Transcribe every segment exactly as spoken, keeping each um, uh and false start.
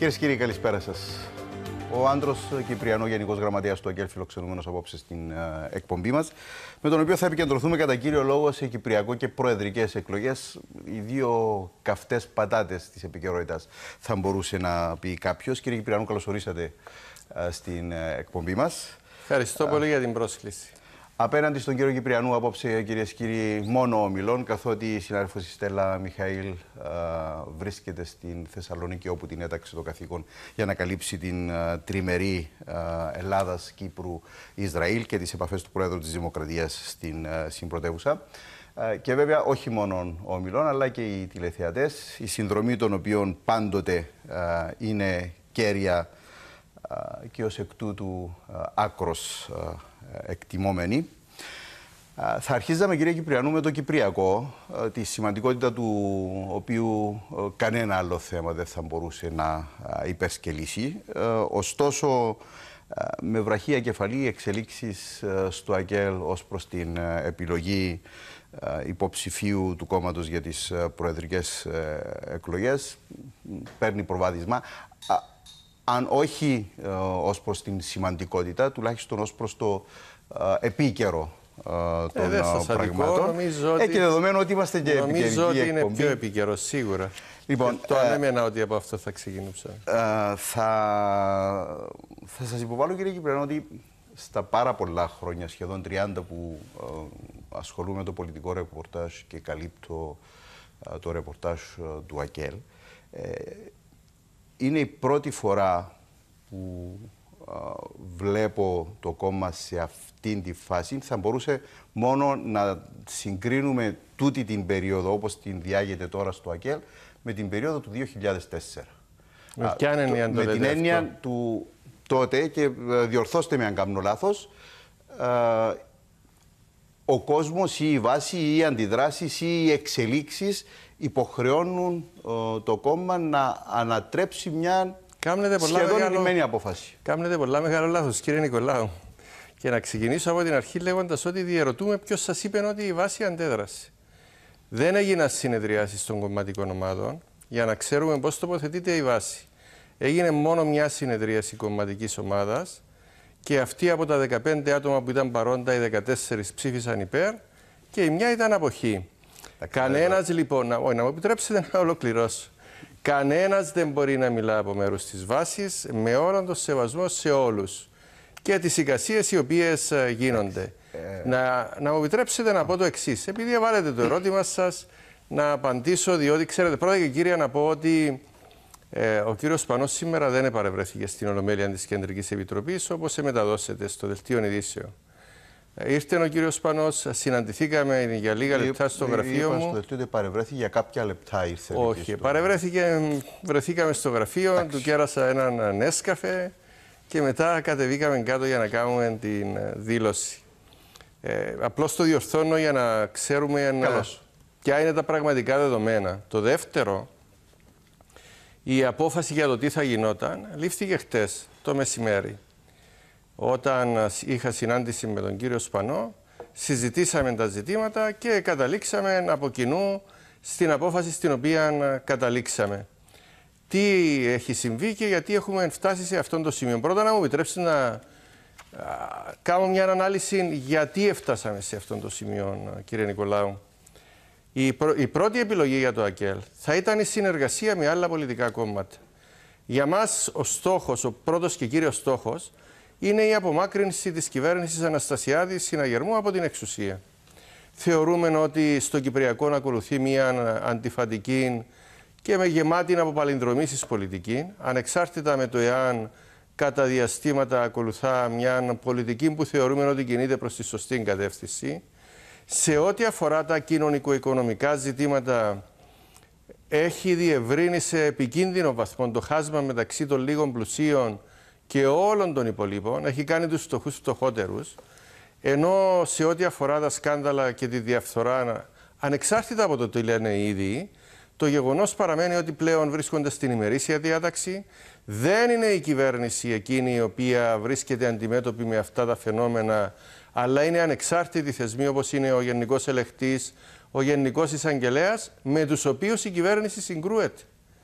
Κυρίες και κύριοι, καλησπέρα σας. Ο Άντρος Κυπριανό, Γενικός Γραμματέας του ΑΚΕΛ, φιλοξενούμενος απόψε στην uh, εκπομπή μας, με τον οποίο θα επικεντρωθούμε κατά κύριο λόγο σε κυπριακό και προεδρικές εκλογές. Οι δύο καυτές πατάτες της επικαιρότητας, θα μπορούσε να πει κάποιος. Κύριε Κυπριανό, καλώς ορίσατε uh, στην uh, εκπομπή μας. Ευχαριστώ uh, πολύ για την πρόσκληση. Απέναντι στον κύριο Κυπριανού, απόψε, κυρίες και κύριοι, μόνο ομιλών, καθότι η συνάδελφος η Στέλλα Μιχαήλ α, βρίσκεται στην Θεσσαλονίκη, όπου την έταξε το καθήκον για να καλύψει την α, τριμερή Ελλάδας-Κύπρου-Ισραήλ και τις επαφές του Πρόεδρου της Δημοκρατίας στην α, συμπρωτεύουσα. Α, και βέβαια όχι μόνο ομιλών, αλλά και οι τηλεθεατές, η συνδρομή των οποίων πάντοτε α, είναι κέρια α, και ως εκ τούτου α, άκρος α, εκτιμόμενοι. Θα αρχίζαμε, κύριε Κυπριανού, με το Κυπριακό, τη σημαντικότητα του οποίου κανένα άλλο θέμα δεν θα μπορούσε να υπερσκελίσει. Ωστόσο, με βραχία κεφαλή εξελίξεις στο ΑΚΕΛ ως προς την επιλογή υποψηφίου του κόμματος για τις προεδρικές εκλογές παίρνει προβάδισμα. Αν όχι ε, ως προς την σημαντικότητα, τουλάχιστον ως προς το ε, επίκαιρο ε, των ε, πραγμάτων. Νομίζω ε, ότι, και δεδομένου ότι είμαστε και επικαιρικοί εκπομπή. Νομίζω ότι είναι πιο επίκαιρο, σίγουρα. Λοιπόν, το ε, ανέμενα ότι από αυτό θα ξεκινήσω. Ε, θα, θα σας υποβάλω, κύριε Κυπριανό, ότι στα πάρα πολλά χρόνια, σχεδόν τριάντα, που ε, ασχολούμαι με το πολιτικό ρεπορτάζ και καλύπτω ε, το ρεπορτάζ ε, του ΑΚΕΛ, ε, είναι η πρώτη φορά που α, βλέπω το κόμμα σε αυτήν τη φάση. Θα μπορούσε μόνο να συγκρίνουμε τούτη την περίοδο, όπως την διάγεται τώρα στο ΑΚΕΛ, με την περίοδο του δύο χιλιάδες τέσσερα. Με, ποια είναι α, το, με την έννοια αυτό του τότε, και διορθώστε με αν κάνω λάθος, α, ο κόσμος ή η βάση ή οι αντιδράσεις ή οι εξελίξεις υποχρεώνουν ο, το κόμμα να ανατρέψει μια σχεδόν ενημένη απόφαση. Κάνετε πολλά μεγάλο λάθος, κύριε Νικολάου. Και να ξεκινήσω από την αρχή λέγοντας ότι διαρωτούμε ποιος σας είπε ότι η βάση αντέδρασε. Δεν έγιναν συνεδριάσεις των κομματικών ομάδων για να ξέρουμε πώς τοποθετείται η βάση. Έγινε μόνο μια συνεδρίαση κομματικής ομάδας και αυτοί από τα δεκαπέντε άτομα που ήταν παρόντα, οι δεκατέσσερις ψήφισαν υπέρ και η μια ήταν αποχή. Κανένας λοιπόν, να, όχι, να μου επιτρέψετε να ολοκληρώσω. Κανένας δεν μπορεί να μιλά από μέρους της βάσης, με όλον τον σεβασμό σε όλους και τις εικασίες οι οποίες uh, γίνονται. Ε... Να, να μου επιτρέψετε να πω το εξής. Επειδή βάλετε το ερώτημα σας, να απαντήσω, διότι ξέρετε, πρώτα και κύρια, να πω ότι ε, ο κύριος Σπανός σήμερα δεν επαρευρέθηκε στην Ολομέλεια της Κεντρικής Επιτροπής, όπως σε μεταδώσετε στο Δελτίο Ειδήσεων. Ήρθε ο κύριος Σπανός, συναντηθήκαμε για λίγα λεπτά στο γραφείο μου. Στο δελτίο παρευρέθηκε για κάποια λεπτά, ήρθε. Όχι, παρευρέθηκε, βρεθήκαμε στο γραφείο, Άξι. του κέρασα έναν νέσκαφε και μετά κατεβήκαμε κάτω για να κάνουμε την δήλωση. Ε, απλώς το διορθώνω για να ξέρουμε να, ποια είναι τα πραγματικά δεδομένα. Το δεύτερο, η απόφαση για το τι θα γινόταν λήφθηκε χτες το μεσημέρι. Όταν είχα συνάντηση με τον κύριο Σπανό, συζητήσαμε τα ζητήματα και καταλήξαμε από κοινού στην απόφαση στην οποία καταλήξαμε. Τι έχει συμβεί και γιατί έχουμε φτάσει σε αυτόν το σημείο. Πρώτα, να μου επιτρέψετε να α, κάνω μια ανάλυση γιατί έφτασαμε σε αυτόν το σημείο, κύριε Νικολάου. Η, πρω, η πρώτη επιλογή για το ΑΚΕΛ θα ήταν η συνεργασία με άλλα πολιτικά κόμματα. Για μας ο στόχος, ο πρώτος και κύριος στόχος, είναι η απομάκρυνση της κυβέρνησης Αναστασιάδη Συναγερμού από την εξουσία. Θεωρούμε ότι στο Κυπριακό να ακολουθεί μια αντιφατική και με γεμάτη αποπαλινδρομήσεις πολιτική, ανεξάρτητα με το εάν κατά διαστήματα ακολουθά μια πολιτική που θεωρούμε ότι κινείται προς τη σωστή κατεύθυνση. Σε ό,τι αφορά τα κοινωνικο-οικονομικά ζητήματα, έχει διευρύνει σε επικίνδυνο βαθμό το χάσμα μεταξύ των λίγων πλουσίων και όλων των υπολείπων, έχει κάνει τους φτωχούς φτωχότερους, ενώ σε ό,τι αφορά τα σκάνδαλα και τη διαφθορά, ανεξάρτητα από το τι λένε οι ίδιοι, το γεγονός παραμένει ότι πλέον βρίσκονται στην ημερήσια διάταξη. Δεν είναι η κυβέρνηση εκείνη η οποία βρίσκεται αντιμέτωπη με αυτά τα φαινόμενα, αλλά είναι ανεξάρτητοι θεσμοί όπως είναι ο Γενικός Ελεκτής, ο Γενικός Εισαγγελέας, με τους οποίους η κυβέρνηση συγκρούεται.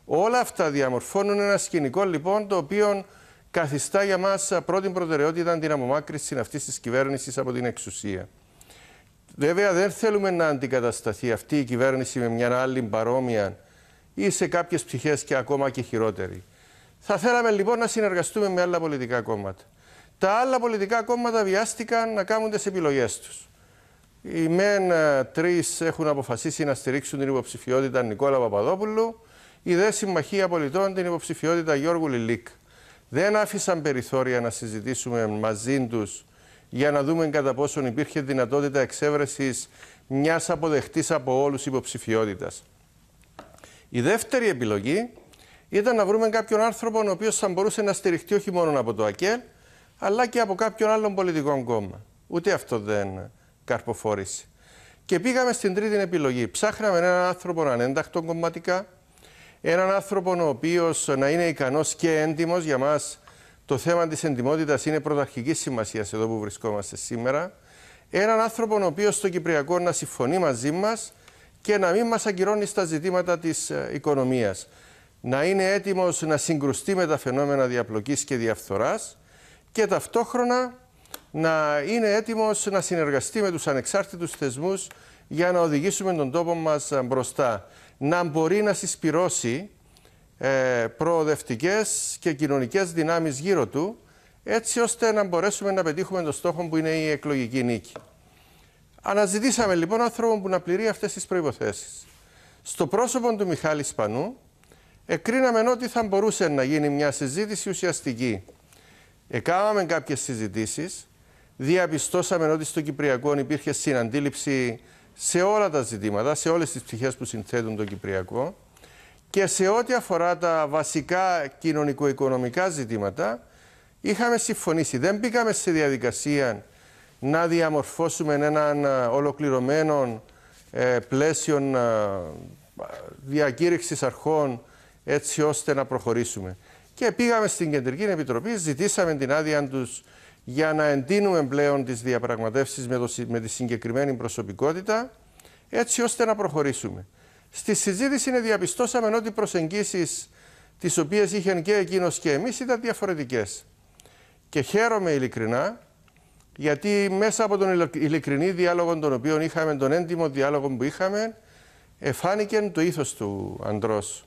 Όλα αυτά διαμορφώνουν ένα σκηνικό λοιπόν το οποίο καθιστά για μας πρώτη προτεραιότητα την απομάκρυνση αυτής της κυβέρνησης από την εξουσία. Βέβαια δεν θέλουμε να αντικατασταθεί αυτή η κυβέρνηση με μια άλλη παρόμοια ή σε κάποιες πτυχές και ακόμα και χειρότερη. Θα θέλαμε λοιπόν να συνεργαστούμε με άλλα πολιτικά κόμματα. Τα άλλα πολιτικά κόμματα βιάστηκαν να κάνουν τις επιλογές τους. Οι μεν τρεις έχουν αποφασίσει να στηρίξουν την υποψηφιότητα Νικόλα Παπαδόπουλου, η δε Συμμαχία Πολιτών την υποψηφιότητα Γιώργου Λιλίκ. Δεν άφησαν περιθώρια να συζητήσουμε μαζί τους για να δούμε κατά πόσον υπήρχε δυνατότητα εξέβρεσης μιας αποδεκτής από όλους υποψηφιότητας. Η δεύτερη επιλογή ήταν να βρούμε κάποιον άνθρωπο ο οποίος θα μπορούσε να στηριχτεί όχι μόνο από το ΑΚΕΛ, αλλά και από κάποιον άλλον πολιτικό κόμμα. Ούτε αυτό δεν καρποφόρησε. Και πήγαμε στην τρίτη επιλογή. Ψάχναμε έναν άνθρωπο ανένταχτο κομματικά, έναν άνθρωπο ο οποίος να είναι ικανός και έντιμος. Για μας το θέμα της εντιμότητας είναι πρωταρχικής σημασίας εδώ που βρισκόμαστε σήμερα. Έναν άνθρωπο ο οποίος στο Κυπριακό να συμφωνεί μαζί μας και να μην μας ακυρώνει στα ζητήματα της οικονομίας. Να είναι έτοιμος να συγκρουστεί με τα φαινόμενα διαπλοκής και διαφθοράς και ταυτόχρονα να είναι έτοιμος να συνεργαστεί με τους ανεξάρτητους θεσμούς για να οδηγήσουμε τον τόπο μας μπροστά. Να μπορεί να συσπυρώσει ε, προοδευτικές και κοινωνικές δυνάμεις γύρω του, έτσι ώστε να μπορέσουμε να πετύχουμε τον στόχο που είναι η εκλογική νίκη. Αναζητήσαμε λοιπόν άνθρωπο που να πληρεί αυτές τις προϋποθέσεις. Στο πρόσωπο του Μιχάλη Σπανού, εκρίναμε ότι θα μπορούσε να γίνει μια συζήτηση ουσιαστική. Εκάμαμε κάποιες συζητήσεις, διαπιστώσαμε ότι στο Κυπριακό υπήρχε συναντήληψη σε όλα τα ζητήματα, σε όλες τις πτυχές που συνθέτουν το Κυπριακό και σε ό,τι αφορά τα βασικά κοινωνικο-οικονομικά ζητήματα είχαμε συμφωνήσει. Δεν μπήκαμε σε διαδικασία να διαμορφώσουμε έναν ολοκληρωμένο ε, πλαίσιο ε, διακήρυξης αρχών έτσι ώστε να προχωρήσουμε. Και πήγαμε στην Κεντρική Επιτροπή, ζητήσαμε την άδεια τους για να εντείνουμε πλέον τις διαπραγματεύσεις με, το, με τη συγκεκριμένη προσωπικότητα, έτσι ώστε να προχωρήσουμε. Στη συζήτηση διαπιστώσαμε ότι οι προσεγγίσεις τις οποίες είχαν και εκείνος και εμείς ήταν διαφορετικές. Και χαίρομαι ειλικρινά, γιατί μέσα από τον ειλικρινή διάλογο τον οποίο είχαμε, τον έντιμο διάλογο που είχαμε, εφάνηκε το ήθος του ανδρός.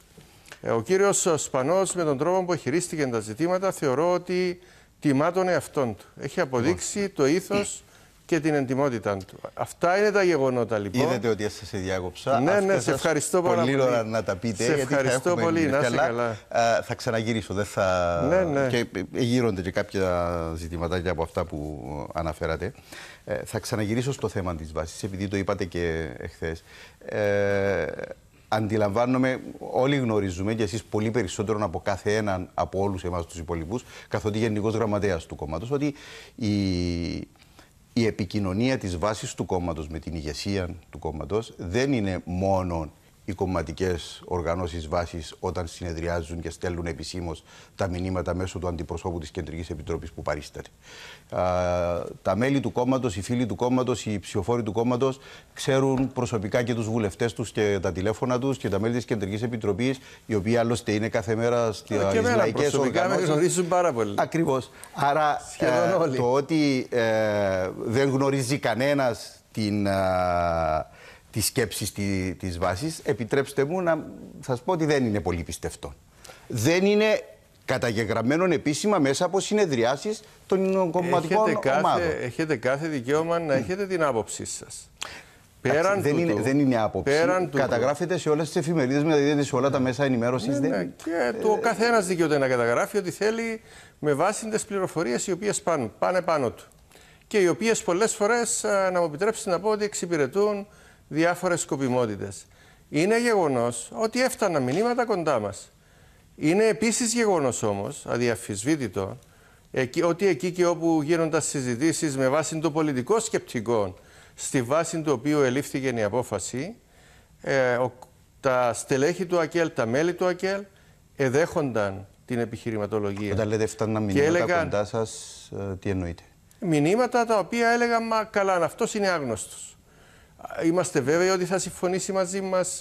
Ο κύριος Σπανός με τον τρόπο που χειρίστηκε τα ζητήματα θεωρώ ότι τιμά τον εαυτόν του. Έχει αποδείξει το ήθος και την εντιμότητά του. Αυτά είναι τα γεγονότα λοιπόν. Είδατε ότι σας διάκοψα. Ναι, ναι, σε ευχαριστώ πολύ. Πολύ ώρα να τα πείτε. Σε ευχαριστώ πολύ, να είσαι καλά. Α, θα ξαναγυρίσω. Δεν θα... ναι, ναι. Και γύρονται και κάποια ζητηματάκια από αυτά που αναφέρατε. Ε, θα ξαναγυρίσω στο θέμα της βάσης, επειδή το είπατε και εχθές. Ε, Αντιλαμβάνομαι, όλοι γνωρίζουμε και εσείς πολύ περισσότερο από κάθε έναν από όλους εμάς τους υπολοιπούς, καθότι γενικός γραμματέας του κόμματος, ότι η, η επικοινωνία της βάσης του κόμματος με την ηγεσία του κόμματος δεν είναι μόνο οι κομματικές οργανώσεις βάσης όταν συνεδριάζουν και στέλνουν επισήμως τα μηνύματα μέσω του αντιπροσώπου της Κεντρικής Επιτροπής που παρίσταται. Τα μέλη του κόμματος, οι φίλοι του κόμματος, οι ψηφοφόροι του κόμματος ξέρουν προσωπικά και τους βουλευτές τους και τα τηλέφωνα τους και τα μέλη της Κεντρικής Επιτροπής, οι οποίοι άλλωστε είναι κάθε μέρα στις λαϊκές οργανώσεις. Με γνωρίζουν πάρα πολύ. Ακριβώς. Άρα ε, το ότι ε, δεν γνωρίζει κανένας την... Ε, τη σκέψη τη, της βάσης, επιτρέψτε μου να σας πω ότι δεν είναι πολύ πιστευτό. Δεν είναι καταγεγραμμένο επίσημα μέσα από συνεδριάσεις των κομματικών έχετε κάθε, ομάδων. Έχετε κάθε δικαίωμα να έχετε την άποψή σας. Πέραν δεν, τούτου, είναι, δεν είναι άποψη. Καταγράφεται σε όλες τις εφημερίδες, μεταδίδεται σε όλα τα μέσα ενημέρωσης. Ναι, δεν... ναι. Και το καθένας δικαιούται να καταγράφει ότι θέλει με βάση τις πληροφορίες οι οποίες πάνε, πάνε πάνω του. Και οι οποίες πολλές φορές, να μου επιτρέψετε να πω, ότι εξυπηρετούν διάφορες σκοπιμότητες. Είναι γεγονός ότι έφταναν μηνύματα κοντά μας. Είναι επίσης γεγονός όμως, αδιαφυσβήτητο, ότι εκεί και όπου γίνονταν συζητήσεις με βάση το πολιτικό σκεπτικό, στη βάση του οποίου ελήφθηκε η απόφαση, ε, ο, τα στελέχη του ΑΚΕΛ, τα μέλη του ΑΚΕΛ, εδέχονταν την επιχειρηματολογία. Όταν λέτε έφταναν μηνύματα έλεγαν, κοντά σας, ε, τι εννοείτε? Μηνύματα τα οποία έλεγαν, μα καλά, αυτός είναι άγνωστος. Είμαστε βέβαιοι ότι θα συμφωνήσει μαζί μας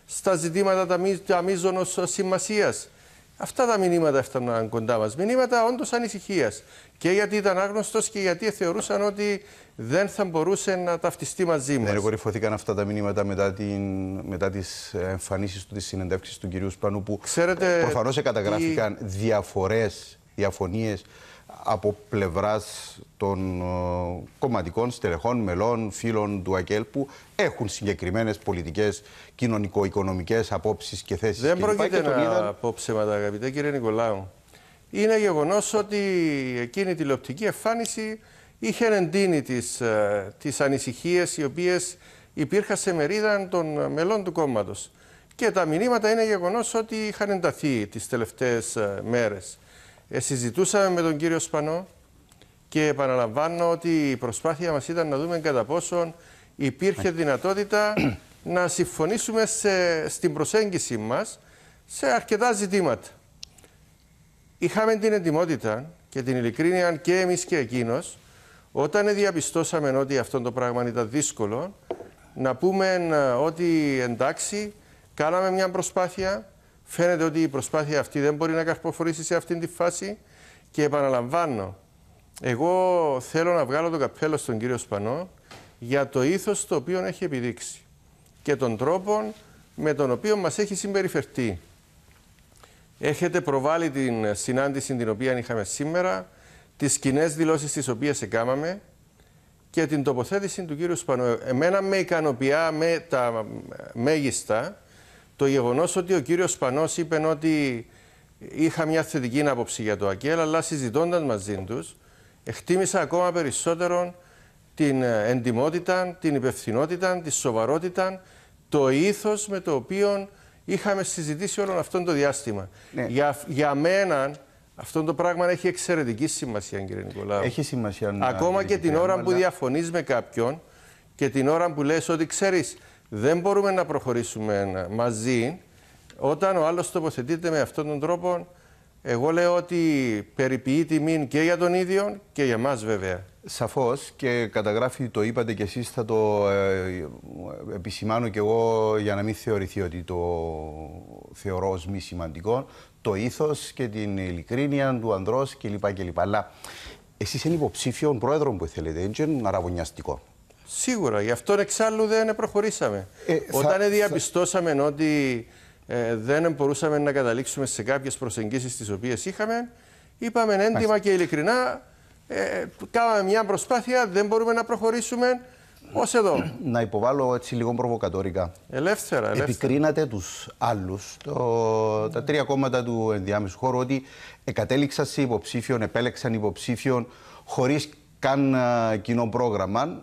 στα ζητήματα τα, μη, τα μείζωνος σημασίας. Αυτά τα μηνύματα έφταναν κοντά μας. Μηνύματα όντως ανησυχίας. Και γιατί ήταν άγνωστος και γιατί θεωρούσαν ότι δεν θα μπορούσε να ταυτιστεί μαζί μας. Δεν κορυφωθήκαν αυτά τα μηνύματα μετά, την, μετά τις εμφανίσεις του, τις συνεντεύξεις του κυρίου Σπανού, που Ξέρετε, προφανώς καταγράφηκαν η... διαφορές, διαφωνίες από πλευράς των uh, κομματικών στελεχών, μελών, φίλων του ΑΚΕΛ, που έχουν συγκεκριμένες πολιτικές, κοινωνικο-οικονομικές απόψεις και θέσεις. Δεν και πρόκειται και να είδαν... πω ψέματα, αγαπητέ κύριε Νικολάου. Είναι γεγονός ότι εκείνη η τηλεοπτική εμφάνιση είχε εντείνει τις, uh, τις ανησυχίες οι οποίες υπήρχαν σε μερίδα των μελών του κόμματος. Και τα μηνύματα είναι γεγονός ότι είχαν ενταθεί τις τελευταίες uh, μέρες. Ε, συζητούσαμε με τον κύριο Σπανό και επαναλαμβάνω ότι η προσπάθεια μας ήταν να δούμε κατά πόσον υπήρχε δυνατότητα να συμφωνήσουμε σε, στην προσέγγιση μας σε αρκετά ζητήματα. Είχαμε την ετοιμότητα και την ειλικρίνεια και εμείς και εκείνος, όταν διαπιστώσαμε ότι αυτό το πράγμα ήταν δύσκολο, να πούμε ότι εντάξει, κάναμε μια προσπάθεια. Φαίνεται ότι η προσπάθεια αυτή δεν μπορεί να καρποφορήσει σε αυτήν τη φάση και επαναλαμβάνω, εγώ θέλω να βγάλω το καπέλο στον κύριο Σπανό για το ήθος το οποίο έχει επιδείξει και τον τρόπο με τον οποίο μας έχει συμπεριφερθεί. Έχετε προβάλει την συνάντηση την οποία είχαμε σήμερα, τις κοινές δηλώσεις τις οποίες έκαναμε και την τοποθέτηση του κύριου Σπανό. Εμένα με ικανοποιεί με τα μέγιστα το γεγονός ότι ο κύριος Σπανός είπε ότι είχα μια θετική άποψη για το ΑΚΕΛ, αλλά συζητώντας μαζί τους, εκτίμησα ακόμα περισσότερο την εντιμότητα, την υπευθυνότητα, τη σοβαρότητα, το ήθος με το οποίο είχαμε συζητήσει όλο αυτό το διάστημα. Ναι. Για, για μένα αυτό το πράγμα έχει εξαιρετική σημασία, κύριε Νικολάου. Έχει σημασία. Ακόμα και την ώρα αλλά... που διαφωνείς με κάποιον και την ώρα που λες ότι ξέρεις, δεν μπορούμε να προχωρήσουμε μαζί, όταν ο άλλος τοποθετείται με αυτόν τον τρόπο, εγώ λέω ότι περιποιεί τιμήν και για τον ίδιο και για μας βέβαια. Σαφώς, και καταγράφει, το είπατε και εσείς, θα το ε, επισημάνω και εγώ για να μην θεωρηθεί ότι το θεωρώ ως μη σημαντικό, το ήθος και την ειλικρίνεια του ανδρός κλπ. κλπ. Αλλά εσείς είναι υποψήφιον πρόεδρο που θέλετε, έτσι είναι αραβωνιαστικό. Σίγουρα, γι' αυτό εξάλλου δεν προχωρήσαμε. Ε, Όταν θα, διαπιστώσαμε θα... ότι ε, δεν μπορούσαμε να καταλήξουμε σε κάποιες προσεγγίσεις τις οποίες είχαμε, είπαμε έντιμα Άς... και ειλικρινά, ε, κάναμε μια προσπάθεια, δεν μπορούμε να προχωρήσουμε ως εδώ. Να υποβάλω έτσι λίγο προβοκατόρικα. Ελεύθερα, ελεύθερα. Επικρίνατε τους άλλους, το, τα τρία κόμματα του ενδιάμεσου χώρου, ότι εκατέληξαν σε υποψήφιον, επέλεξαν υποψήφιον χωρίς καν uh, κοινό πρόγραμμα.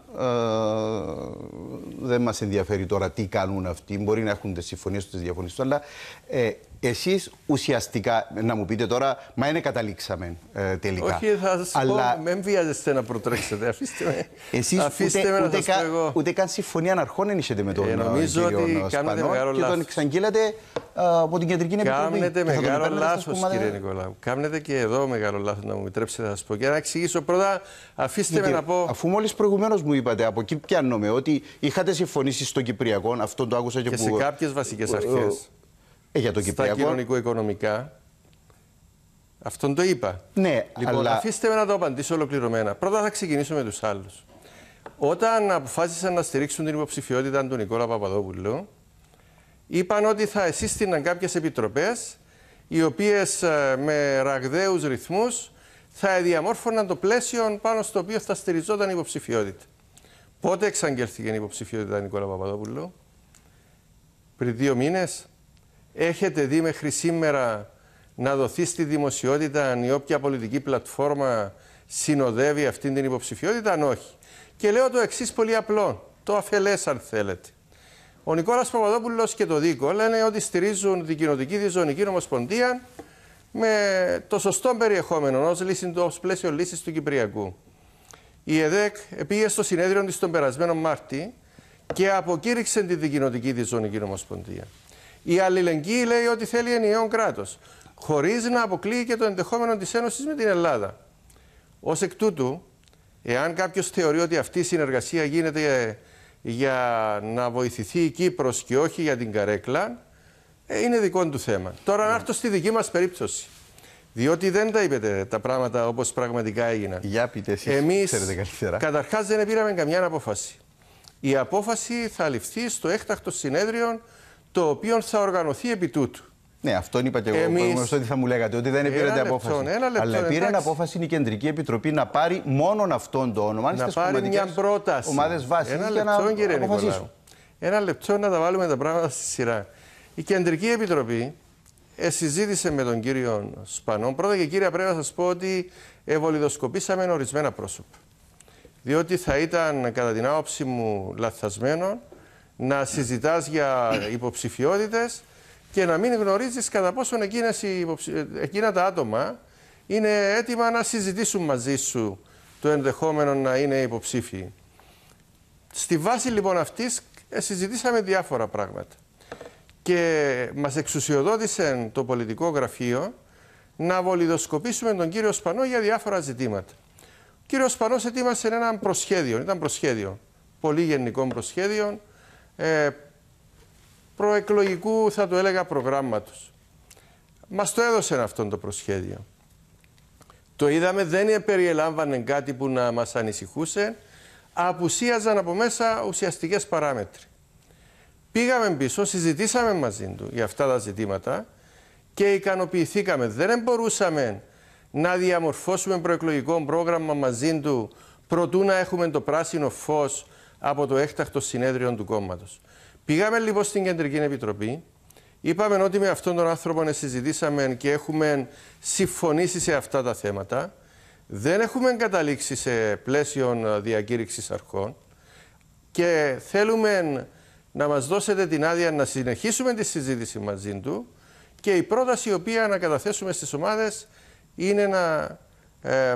Uh, δεν μας ενδιαφέρει τώρα τι κάνουν αυτοί. Μπορεί να έχουν τις συμφωνίες τους, τις διαφωνίες τους, αλλά ε, εσείς ουσιαστικά, να μου πείτε τώρα, μα είναι καταλήξαμε ε, τελικά. Όχι, θα σας αλλά... πω, μην βιάζεστε να προτρέξετε. Αφήστε με, εσείς αφήστε ούτε, με ούτε, ούτε, κα, εγώ. ούτε καν συμφωνία αρχών δεν είσετε με τον ε, νομίζω κύριο Σπανό και λάθος. τον εξαγγείλατε uh, από την Κεντρική Επιτροπή. Κάμνετε μεγάλο λάθος, κύριε Νικολάου. Κάμνετε και εδώ μεγάλο λάθος, να μου επιτρέψετε να σας πω. Και να εξηγήσω πρώτα, αφήστε γιατί, με να πω. Αφού μόλις προηγουμένως μου είπατε, από εκεί πιάνομαι, ότι είχατε συμφωνήσει στο Κυπριακό, αυτό το άκουσα και, και που... σε κάποιες βασικές αρχές. Ε, για το στα Κυπριακό. κοινωνικο-οικονομικά. Αυτόν το είπα. Ναι, λοιπόν, αλλά... αφήστε με να το απαντήσω ολοκληρωμένα. Πρώτα θα ξεκινήσω με τους άλλους. Όταν αποφάσισαν να στηρίξουν την υποψηφιότητα του Νικόλα Παπαδόπουλου, είπαν ότι θα εσύστηναν κάποιες επιτροπές, οι οποίες με ραγδαίους ρυθμούς θα διαμόρφωναν το πλαίσιο πάνω στο οποίο θα στηριζόταν η υποψηφιότητα. Πότε εξαγγέλθηκε η υποψηφιότητα Νικόλα Παπαδόπουλου? Πριν δύο μήνες. Έχετε δει μέχρι σήμερα να δοθεί στη δημοσιότητα η όποια πολιτική πλατφόρμα συνοδεύει αυτήν την υποψηφιότητα? Αν όχι. Και λέω το εξής πολύ απλό, το αφελές αν θέλετε. Ο Νικόλας Παπαδόπουλος και το Δίκο λένε ότι στηρίζουν την κοινοτική διζωνική νομοσπονδία με το σωστό περιεχόμενο ως, λύση, ως πλαίσιο λύσης του Κυπριακού. Η ΕΔΕΚ πήγε στο συνέδριο της τον περασμένο Μάρτη και αποκήρυξε την δικοινοτική διζωνική νομοσπονδία. Η αλληλεγγύη λέει ότι θέλει ενιαίο κράτος, χωρίς να αποκλείει και το ενδεχόμενο της Ένωσης με την Ελλάδα. Ως εκ τούτου, εάν κάποιος θεωρεί ότι αυτή η συνεργασία γίνεται για να βοηθηθεί η Κύπρος και όχι για την καρέκλα, ε, είναι δικό του θέμα. Τώρα, να έρθω στη δική μας περίπτωση. Διότι δεν τα είπετε τα πράγματα όπως πραγματικά έγιναν. Για πείτε εσείς, εμείς, ξέρετε καλύτερα. Καταρχάς, δεν πήραμε καμιά απόφαση. Η απόφαση θα ληφθεί στο έκτακτο συνέδριο, το οποίο θα οργανωθεί επί τούτου. Ναι, αυτόν είπα και εγώ. Εμείς... ότι θα μου λέγατε, ότι δεν πήρατε απόφαση. Ένα λεπτό, αλλά πήρε εντάξει. απόφαση η Κεντρική Επιτροπή να πάρει μόνον αυτόν το όνομα. Να πάρει μια πρόταση. Ομάδες βάσης ένα για λεπτό, να κύριε αποφασίσουν. Νικολάου. Ένα λεπτό να τα βάλουμε τα πράγματα στη σειρά. Η Κεντρική Επιτροπή ε, συζήτησε με τον κύριο Σπανό. Πρώτα και κύριε, πρέπει να σας πω ότι ευολιδοσκοπήσαμε ορισμένα πρόσωπα. Διότι θα ήταν, κατά την άποψη μου, λαθασμένο να συζητάς για υποψηφιότητες και να μην γνωρίζεις κατά πόσον εκείνες οι υποψη... εκείνα τα άτομα είναι έτοιμα να συζητήσουν μαζί σου το ενδεχόμενο να είναι υποψήφιοι. Στη βάση λοιπόν αυτής συζητήσαμε διάφορα πράγματα και μας εξουσιοδότησε το πολιτικό γραφείο να βολιδοσκοπήσουμε τον κύριο Σπανό για διάφορα ζητήματα. Ο κύριος Σπανός ετοίμασε ένα προσχέδιο, ήταν προσχέδιο, πολύ γενικό προσχέδιο, ε, προεκλογικού θα το έλεγα προγράμματος. Μας το έδωσε αυτό το προσχέδιο. Το είδαμε, δεν περιελάμβανε κάτι που να μας ανησυχούσε, απουσίαζαν από μέσα ουσιαστικές παράμετροι. Πήγαμε πίσω, συζητήσαμε μαζί του για αυτά τα ζητήματα και ικανοποιηθήκαμε. Δεν μπορούσαμε να διαμορφώσουμε προεκλογικό πρόγραμμα μαζί του προτού να έχουμε το πράσινο φως από το έκτακτο συνέδριο του κόμματος. Πήγαμε λοιπόν στην Κεντρική Επιτροπή, είπαμε ότι με αυτόν τον άνθρωπο συζητήσαμε και έχουμε συμφωνήσει σε αυτά τα θέματα. Δεν έχουμε καταλήξει σε πλαίσιο διακήρυξης αρχών και θέλουμε να μας δώσετε την άδεια να συνεχίσουμε τη συζήτηση μαζί του και η πρόταση η οποία να καταθέσουμε στις ομάδες είναι να ε,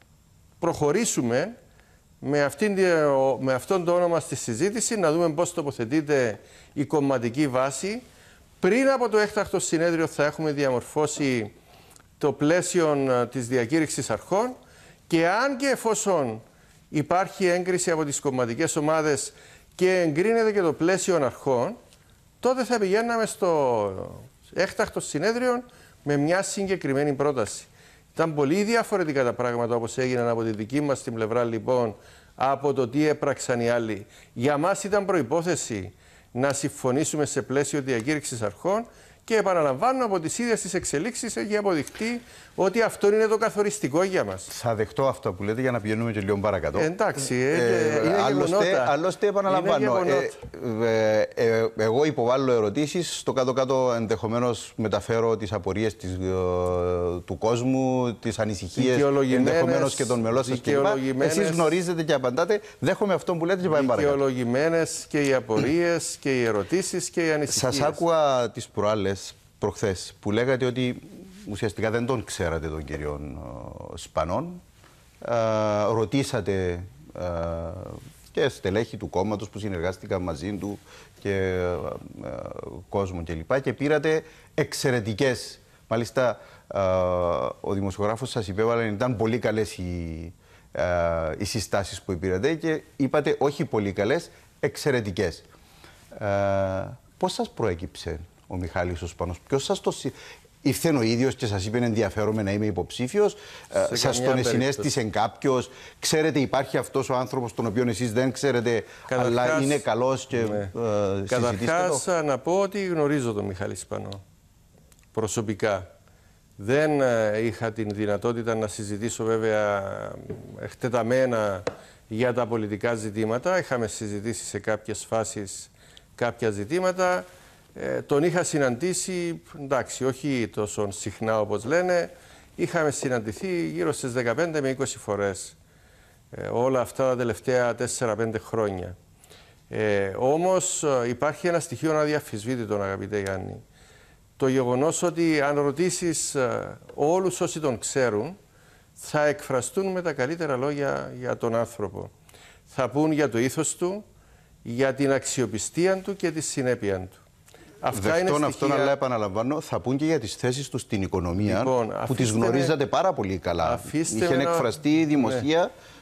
προχωρήσουμε με, αυτήν, με αυτόν το όνομα στη συζήτηση, να δούμε πώς τοποθετείται η κομματική βάση. Πριν από το έκτακτο συνέδριο θα έχουμε διαμορφώσει το πλαίσιο της διακήρυξης αρχών και αν και εφόσον υπάρχει έγκριση από τις κομματικές ομάδες και εγκρίνεται και το πλαίσιο αρχών, τότε θα πηγαίναμε στο έκτακτο συνέδριο με μια συγκεκριμένη πρόταση. Ήταν πολύ διαφορετικά τα πράγματα όπως έγιναν από τη δική μας την πλευρά λοιπόν από το τι έπραξαν οι άλλοι. Για μας ήταν προϋπόθεση να συμφωνήσουμε σε πλαίσιο διακήρυξης αρχών και επαναλαμβάνω από τις ίδιες τις εξελίξεις έχει αποδειχτεί ότι αυτό είναι το καθοριστικό για μας. Θα δεχτώ αυτό που λέτε για να πηγαίνουμε και λίγο παρακάτω. Ε, εντάξει, ε, ε, είναι άλλωστε, άλλωστε επαναλαμβάνω, ε, ε, ε, εγώ υποβάλλω ερωτήσεις, στο κάτω-κάτω ενδεχομένως μεταφέρω τις απορίες της, ε, του κόσμου, τις ανησυχίες ενδεχομένως και των μελών σας κλπ. Εσείς γνωρίζετε και απαντάτε, δέχομαι αυτό που λέτε και πάμε παρακάτω. Δικαιολογημένες και οι απορίες και οι ερωτήσεις και οι ανησυχίες. Σας άκουα τις προάλλες, προχθές, που λέγατε ότι ουσιαστικά δεν τον ξέρατε τον κύριο Σπανόν. Ε, ρωτήσατε ε, και στελέχη του κόμματος που συνεργάστηκαν μαζί του και ε, ε, κόσμο κλπ. Και, και πήρατε εξαιρετικές. Μάλιστα, ε, ο δημοσιογράφος σας υπέβαλε ότι ήταν πολύ καλές οι, ε, οι συστάσεις που πήρατε και είπατε όχι πολύ καλές, εξαιρετικές. Ε, πώς σας προέκυψε ο Μιχάλης ο Σπανός, ποιος σας το... Ήρθε ο ίδιος και σας είπε ενδιαφέρομαι να είμαι υποψήφιος, ε, σας τον συνέστησε κάποιος, ξέρετε υπάρχει αυτός ο άνθρωπος τον οποίο εσείς δεν ξέρετε, καταρχάς, αλλά είναι καλός και ναι. ε, Καταρχάς το. Να πω ότι γνωρίζω τον Μιχάλη Σπανό προσωπικά. Δεν ε, είχα την δυνατότητα να συζητήσω βέβαια εκτεταμένα για τα πολιτικά ζητήματα. Είχαμε συζητήσει σε κάποιες φάσεις κάποια ζητήματα. Ε, τον είχα συναντήσει, εντάξει, όχι τόσο συχνά όπως λένε, είχαμε συναντηθεί γύρω στις δεκαπέντε με είκοσι φορές ε, όλα αυτά τα τελευταία τέσσερα πέντε χρόνια. Ε, όμως υπάρχει ένα στοιχείο αδιαφυσβήτητο, αγαπητέ Γιάννη. Το γεγονός ότι αν ρωτήσεις ε, όλους όσοι τον ξέρουν, θα εκφραστούν με τα καλύτερα λόγια για τον άνθρωπο. Θα πούν για το ήθος του, για την αξιοπιστία του και τη συνέπεια του. Αυτά είναι στοιχεία... αυτόν, αλλά επαναλαμβάνω, θα πούν και για τις θέσεις τους στην οικονομία, λοιπόν, που τις γνωρίζατε με... πάρα πολύ καλά. Είχε με... εκφραστεί δημοσία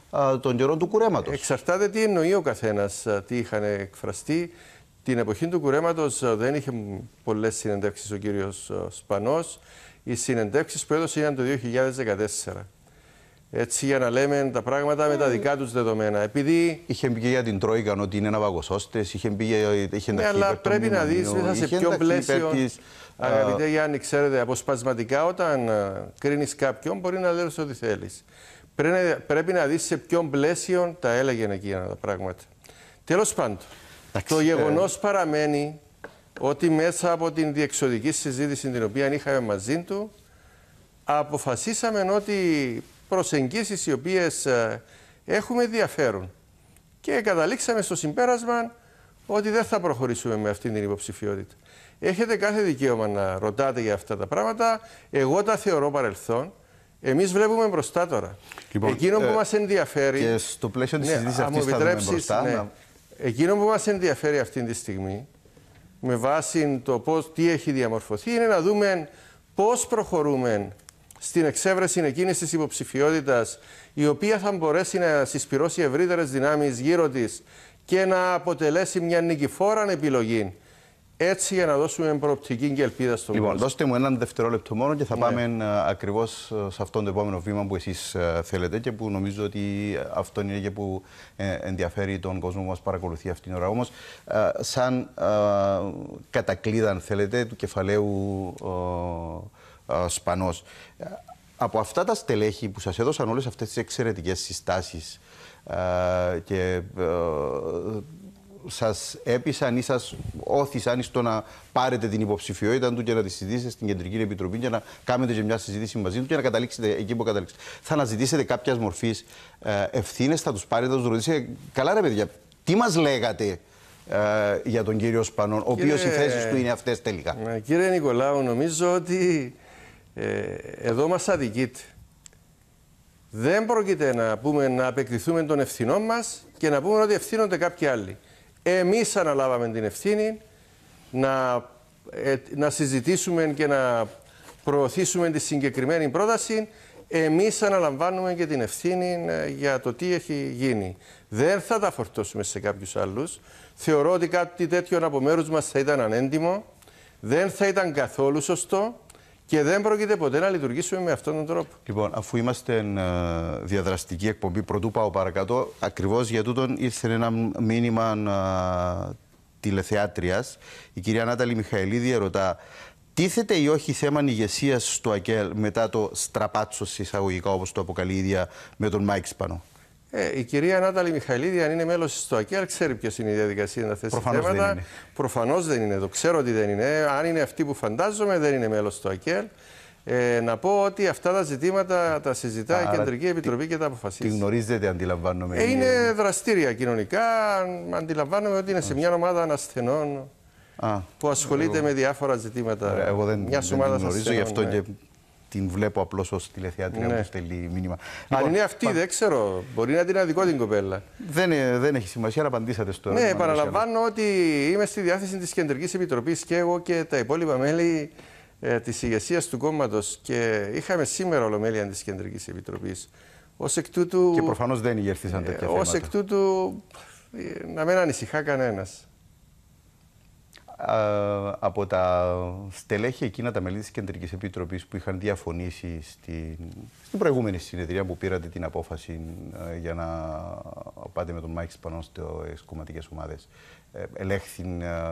των καιρών του κουρέματος. Εξαρτάται τι εννοεί ο καθένας, τι είχαν εκφραστεί. Την εποχή του κουρέματος δεν είχε πολλές συνεντεύξεις ο κύριος Σπανός. Οι συνεντεύξεις που έδωσε ήταν το δύο χιλιάδες δεκατέσσερα. Έτσι, για να λέμε τα πράγματα με τα δικά τους δεδομένα. Επειδή... Είχε πει για την Τρόικα ότι είναι ναυαγοσώστες, είχε πει για. Ναι, αλλά πρέπει να δεις μέσα σε ποιο πλαίσιο. Της... Αγαπητέ Γιάννη, ξέρετε, αποσπασματικά όταν κρίνεις κάποιον μπορεί να λες ό,τι θέλεις. Πρέπει, πρέπει να δεις σε ποιο πλαίσιο τα έλεγαν εκείνα τα πράγματα. Τέλος πάντων, το γεγονός παραμένει ότι μέσα από την διεξοδική συζήτηση την οποία είχαμε μαζί του, αποφασίσαμε ότι προσεγγίσεις οι οποίες έχουμε ενδιαφέρον. Και καταλήξαμε στο συμπέρασμα ότι δεν θα προχωρήσουμε με αυτή την υποψηφιότητα. Έχετε κάθε δικαίωμα να ρωτάτε για αυτά τα πράγματα. Εγώ τα θεωρώ παρελθόν. Εμείς βλέπουμε μπροστά τώρα. Λοιπόν, εκείνο που ε, μας ενδιαφέρει... Και στο πλαίσιο της ναι, συζήτησης αυτής θα δούμε μπροστά. Ναι, να... Εκείνο που μας ενδιαφέρει αυτή τη στιγμή, με βάση το πώς, τι έχει διαμορφωθεί, είναι να δούμε πώς προχωρούμε στην εξέβρεση εκείνης της υποψηφιότητας, η οποία θα μπορέσει να συσπυρώσει ευρύτερες δυνάμεις γύρω της και να αποτελέσει μια νικηφόρα επιλογή. Έτσι, για να δώσουμε προοπτική και ελπίδα στον κόσμο. Λοιπόν, δώστε μου έναν δευτερόλεπτο μόνο και θα ναι. πάμε ακριβώς σε αυτό το επόμενο βήμα που εσείς θέλετε και που νομίζω ότι αυτό είναι και που ενδιαφέρει τον κόσμο που μας παρακολουθεί αυτήν την ώρα. Όμως, σαν κατακλείδα, αν θέλετε, του κεφαλαίου Σπανός, από αυτά τα στελέχη που σας έδωσαν όλες αυτές τις εξαιρετικές συστάσεις και σας έπεισαν ή σας όθησαν στο να πάρετε την υποψηφιότητα του και να τη συζητήσετε στην Κεντρική Επιτροπή και να κάνετε και μια συζήτηση μαζί του και να καταλήξετε εκεί που καταλήξετε. Θα αναζητήσετε κάποια μορφή ευθύνες, θα τους πάρετε, θα τους ρωτήσετε, καλά ρε παιδιά, τι μας λέγατε ε, για τον κύριο Σπανό, ο οποίος οι θέσεις του είναι αυτές τελικά. Ε, κύριε Νικολάου, νομίζω ότι ε, εδώ μας αδικείται. Δεν πρόκειται να, πούμε, να απεκτηθούμε των ευθυνών μας και να πούμε ότι ευθύνονται κάποιοι άλλοι. Εμείς αναλάβαμε την ευθύνη να, ε, να συζητήσουμε και να προωθήσουμε τη συγκεκριμένη πρόταση. Εμείς αναλαμβάνουμε και την ευθύνη για το τι έχει γίνει. Δεν θα τα φορτώσουμε σε κάποιους άλλους. Θεωρώ ότι κάτι τέτοιο από μέρους μας θα ήταν ανέντιμο, δεν θα ήταν καθόλου σωστό και δεν πρόκειται ποτέ να λειτουργήσουμε με αυτόν τον τρόπο. Λοιπόν, αφού είμαστε διαδραστική εκπομπή, πρωτού πάω παρακάτω, ακριβώς για τούτον ήρθε ένα μήνυμα α, τηλεθεάτριας. Η κυρία Νάταλη Μιχαηλίδη ρωτά, τίθεται ή όχι θέμα ηγεσίας στο ΑΚΕΛ μετά το στραπάτσο εισαγωγικά, όπως το αποκαλεί η ίδια, με τον Μάικ Σπανό? Ε, η κυρία Νάταλη Μιχαηλίδη, αν είναι μέλος στο ΑΚΕΛ, ξέρει ποιος είναι η διαδικασία να θέσει Προφανώς θέματα. Δεν είναι. Προφανώς δεν είναι. Το ξέρω ότι δεν είναι. Αν είναι αυτή που φαντάζομαι, δεν είναι μέλος στο ΑΚΕΛ. Ε, να πω ότι αυτά τα ζητήματα τα συζητά Άρα, η Κεντρική Επιτροπή και τα αποφασίζει. Τη γνωρίζετε, αντιλαμβάνομαι. Ε, είναι δραστήρια κοινωνικά. Αντιλαμβάνομαι ότι είναι σε μια ομάδα ανασθενών Α, που ασχολείται εγώ... με διάφορα ζητήματα. Ωραία, εγώ δεν, δεν την γνωρίζω, γι' αυτό ναι. και την βλέπω απλώς ως τηλεθεάτρια ναι. που στέλνει μήνυμα. Αν λοιπόν, είναι αυτή, πα... δεν ξέρω. Μπορεί να την αδικό την κοπέλα. Δεν, δεν έχει σημασία, να απαντήσατε στο ερώτημα. Ναι, επαναλαμβάνω ότι είμαι στη διάθεση της Κεντρικής Επιτροπής και εγώ και τα υπόλοιπα μέλη ε, της ηγεσίας του κόμματος. Και είχαμε σήμερα ολομέλεια της Κεντρικής Επιτροπής. Ως εκ τούτου. Και προφανώς δεν ηγερθήσαν τέτοια ε, θέματα. Ως εκ τούτου, ε, να μην ανησυχά κανένας. Από τα στελέχη εκείνα, τα μέλη της Κεντρικής Επιτροπής που είχαν διαφωνήσει στην, στην προηγούμενη συνεδρία που πήρατε την απόφαση για να πάτε με τον Μάικ Σπανό στις κομματικές ομάδες, ελέγχθη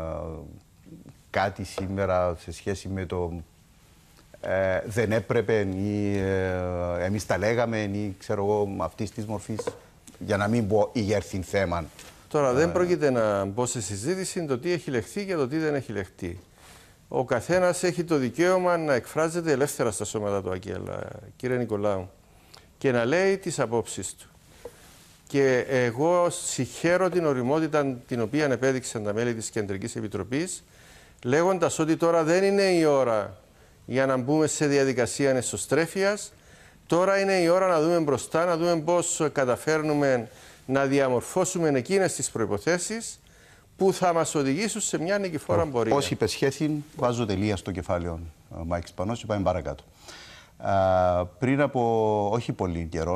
κάτι σήμερα σε σχέση με το ε, δεν έπρεπε ή ε, εμείς τα λέγαμε ή ξέρω εγώ αυτής της μορφής, για να μην πω ηγέρθην θέμα? Τώρα δεν πρόκειται να μπω σε συζήτηση το τι έχει λεχθεί και το τι δεν έχει λεχθεί. Ο καθένας έχει το δικαίωμα να εκφράζεται ελεύθερα στα σώματα του ΑΚΕΛ, κύριε Νικολάου, και να λέει τις απόψεις του. Και εγώ συγχαίρω την ωριμότητα την οποία επέδειξαν τα μέλη της Κεντρικής Επιτροπής, λέγοντας ότι τώρα δεν είναι η ώρα για να μπούμε σε διαδικασία εσωστρέφειας. Τώρα είναι η ώρα να δούμε μπροστά, να δούμε πώς καταφέρνουμε να διαμορφώσουμε εκείνες τις προϋποθέσεις που θα μας οδηγήσουν σε μια νικηφόρα πορεία. Όσοι υπεσχέθην, βάζω τελεία στο κεφάλαιο Μάικ Σπανός και πάμε παρακάτω. Α, πριν από όχι πολύ καιρό,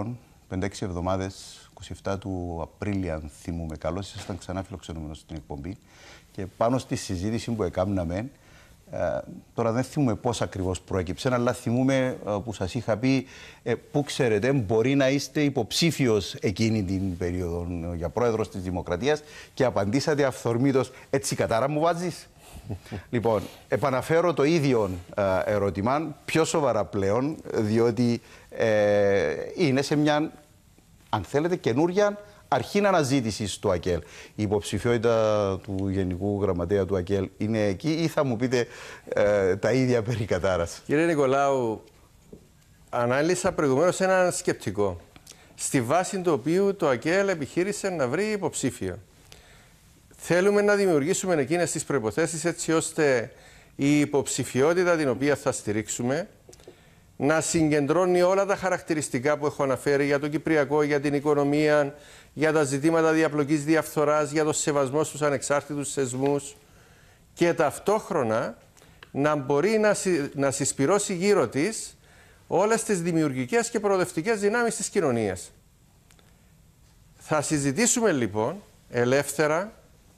πέντε έξι εβδομάδες, είκοσι επτά του Απρίλη, αν θυμούμαι καλώς, ήσασταν ξανά φιλοξενούμενος στην εκπομπή. Και πάνω στη συζήτηση που έκαναμε, ε, τώρα δεν θυμούμαι πώς ακριβώς προέκυψε, αλλά θυμούμαι ε, που σας είχα πει ε, που ξέρετε μπορεί να είστε υποψήφιος εκείνη την περίοδο ε, για πρόεδρος της Δημοκρατίας και απαντήσατε αυθορμήτως, έτσι κατάρα μου βάζεις. Λοιπόν, επαναφέρω το ίδιο ε, ερώτημα, πιο σοβαρά πλέον, διότι ε, είναι σε μια, αν θέλετε, καινούρια αρχή αναζήτησης του ΑΚΕΛ. Η υποψηφιότητα του Γενικού Γραμματέα του ΑΚΕΛ είναι εκεί ή θα μου πείτε ε, τα ίδια περί κατάρας? Κύριε Νικολάου, ανάλυσα προηγουμένως έναν σκεπτικό, στη βάση του οποίου το ΑΚΕΛ επιχείρησε να βρει υποψήφιο. Θέλουμε να δημιουργήσουμε εκείνες τις προϋποθέσεις έτσι ώστε η υποψηφιότητα την οποία θα στηρίξουμε να συγκεντρώνει όλα τα χαρακτηριστικά που έχω αναφέρει για το Κυπριακό, για την οικονομία, για τα ζητήματα διαπλοκής διαφθοράς, για το σεβασμό στους ανεξάρτητους θεσμούς και ταυτόχρονα να μπορεί να, συ, να συσπυρώσει γύρω της όλες τις δημιουργικές και προοδευτικές δυνάμεις της κοινωνίας. Θα συζητήσουμε λοιπόν ελεύθερα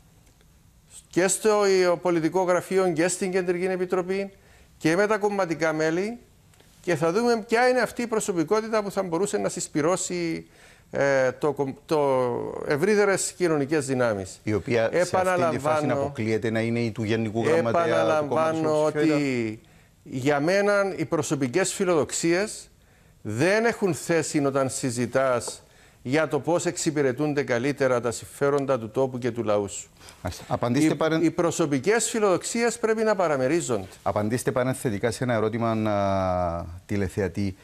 και στο πολιτικό γραφείο και στην Κεντρική Επιτροπή και με τα κομματικά μέλη και θα δούμε ποια είναι αυτή η προσωπικότητα που θα μπορούσε να συσπυρώσει ε, το, το ευρύτερες κοινωνικές δυνάμεις. Η οποία σε αυτή τη φάση να αποκλείεται να είναι η του Γενικού Γραμματέα. Επαναλαμβάνω ότι για μένα οι προσωπικές φιλοδοξίες δεν έχουν θέση όταν συζητάς για το πώς εξυπηρετούνται καλύτερα τα συμφέροντα του τόπου και του λαού σου. Οι, παρεν... οι προσωπικές φιλοδοξίες πρέπει να παραμερίζονται. Απαντήστε παρενθετικά σε ένα ερώτημα α, τηλεθεατή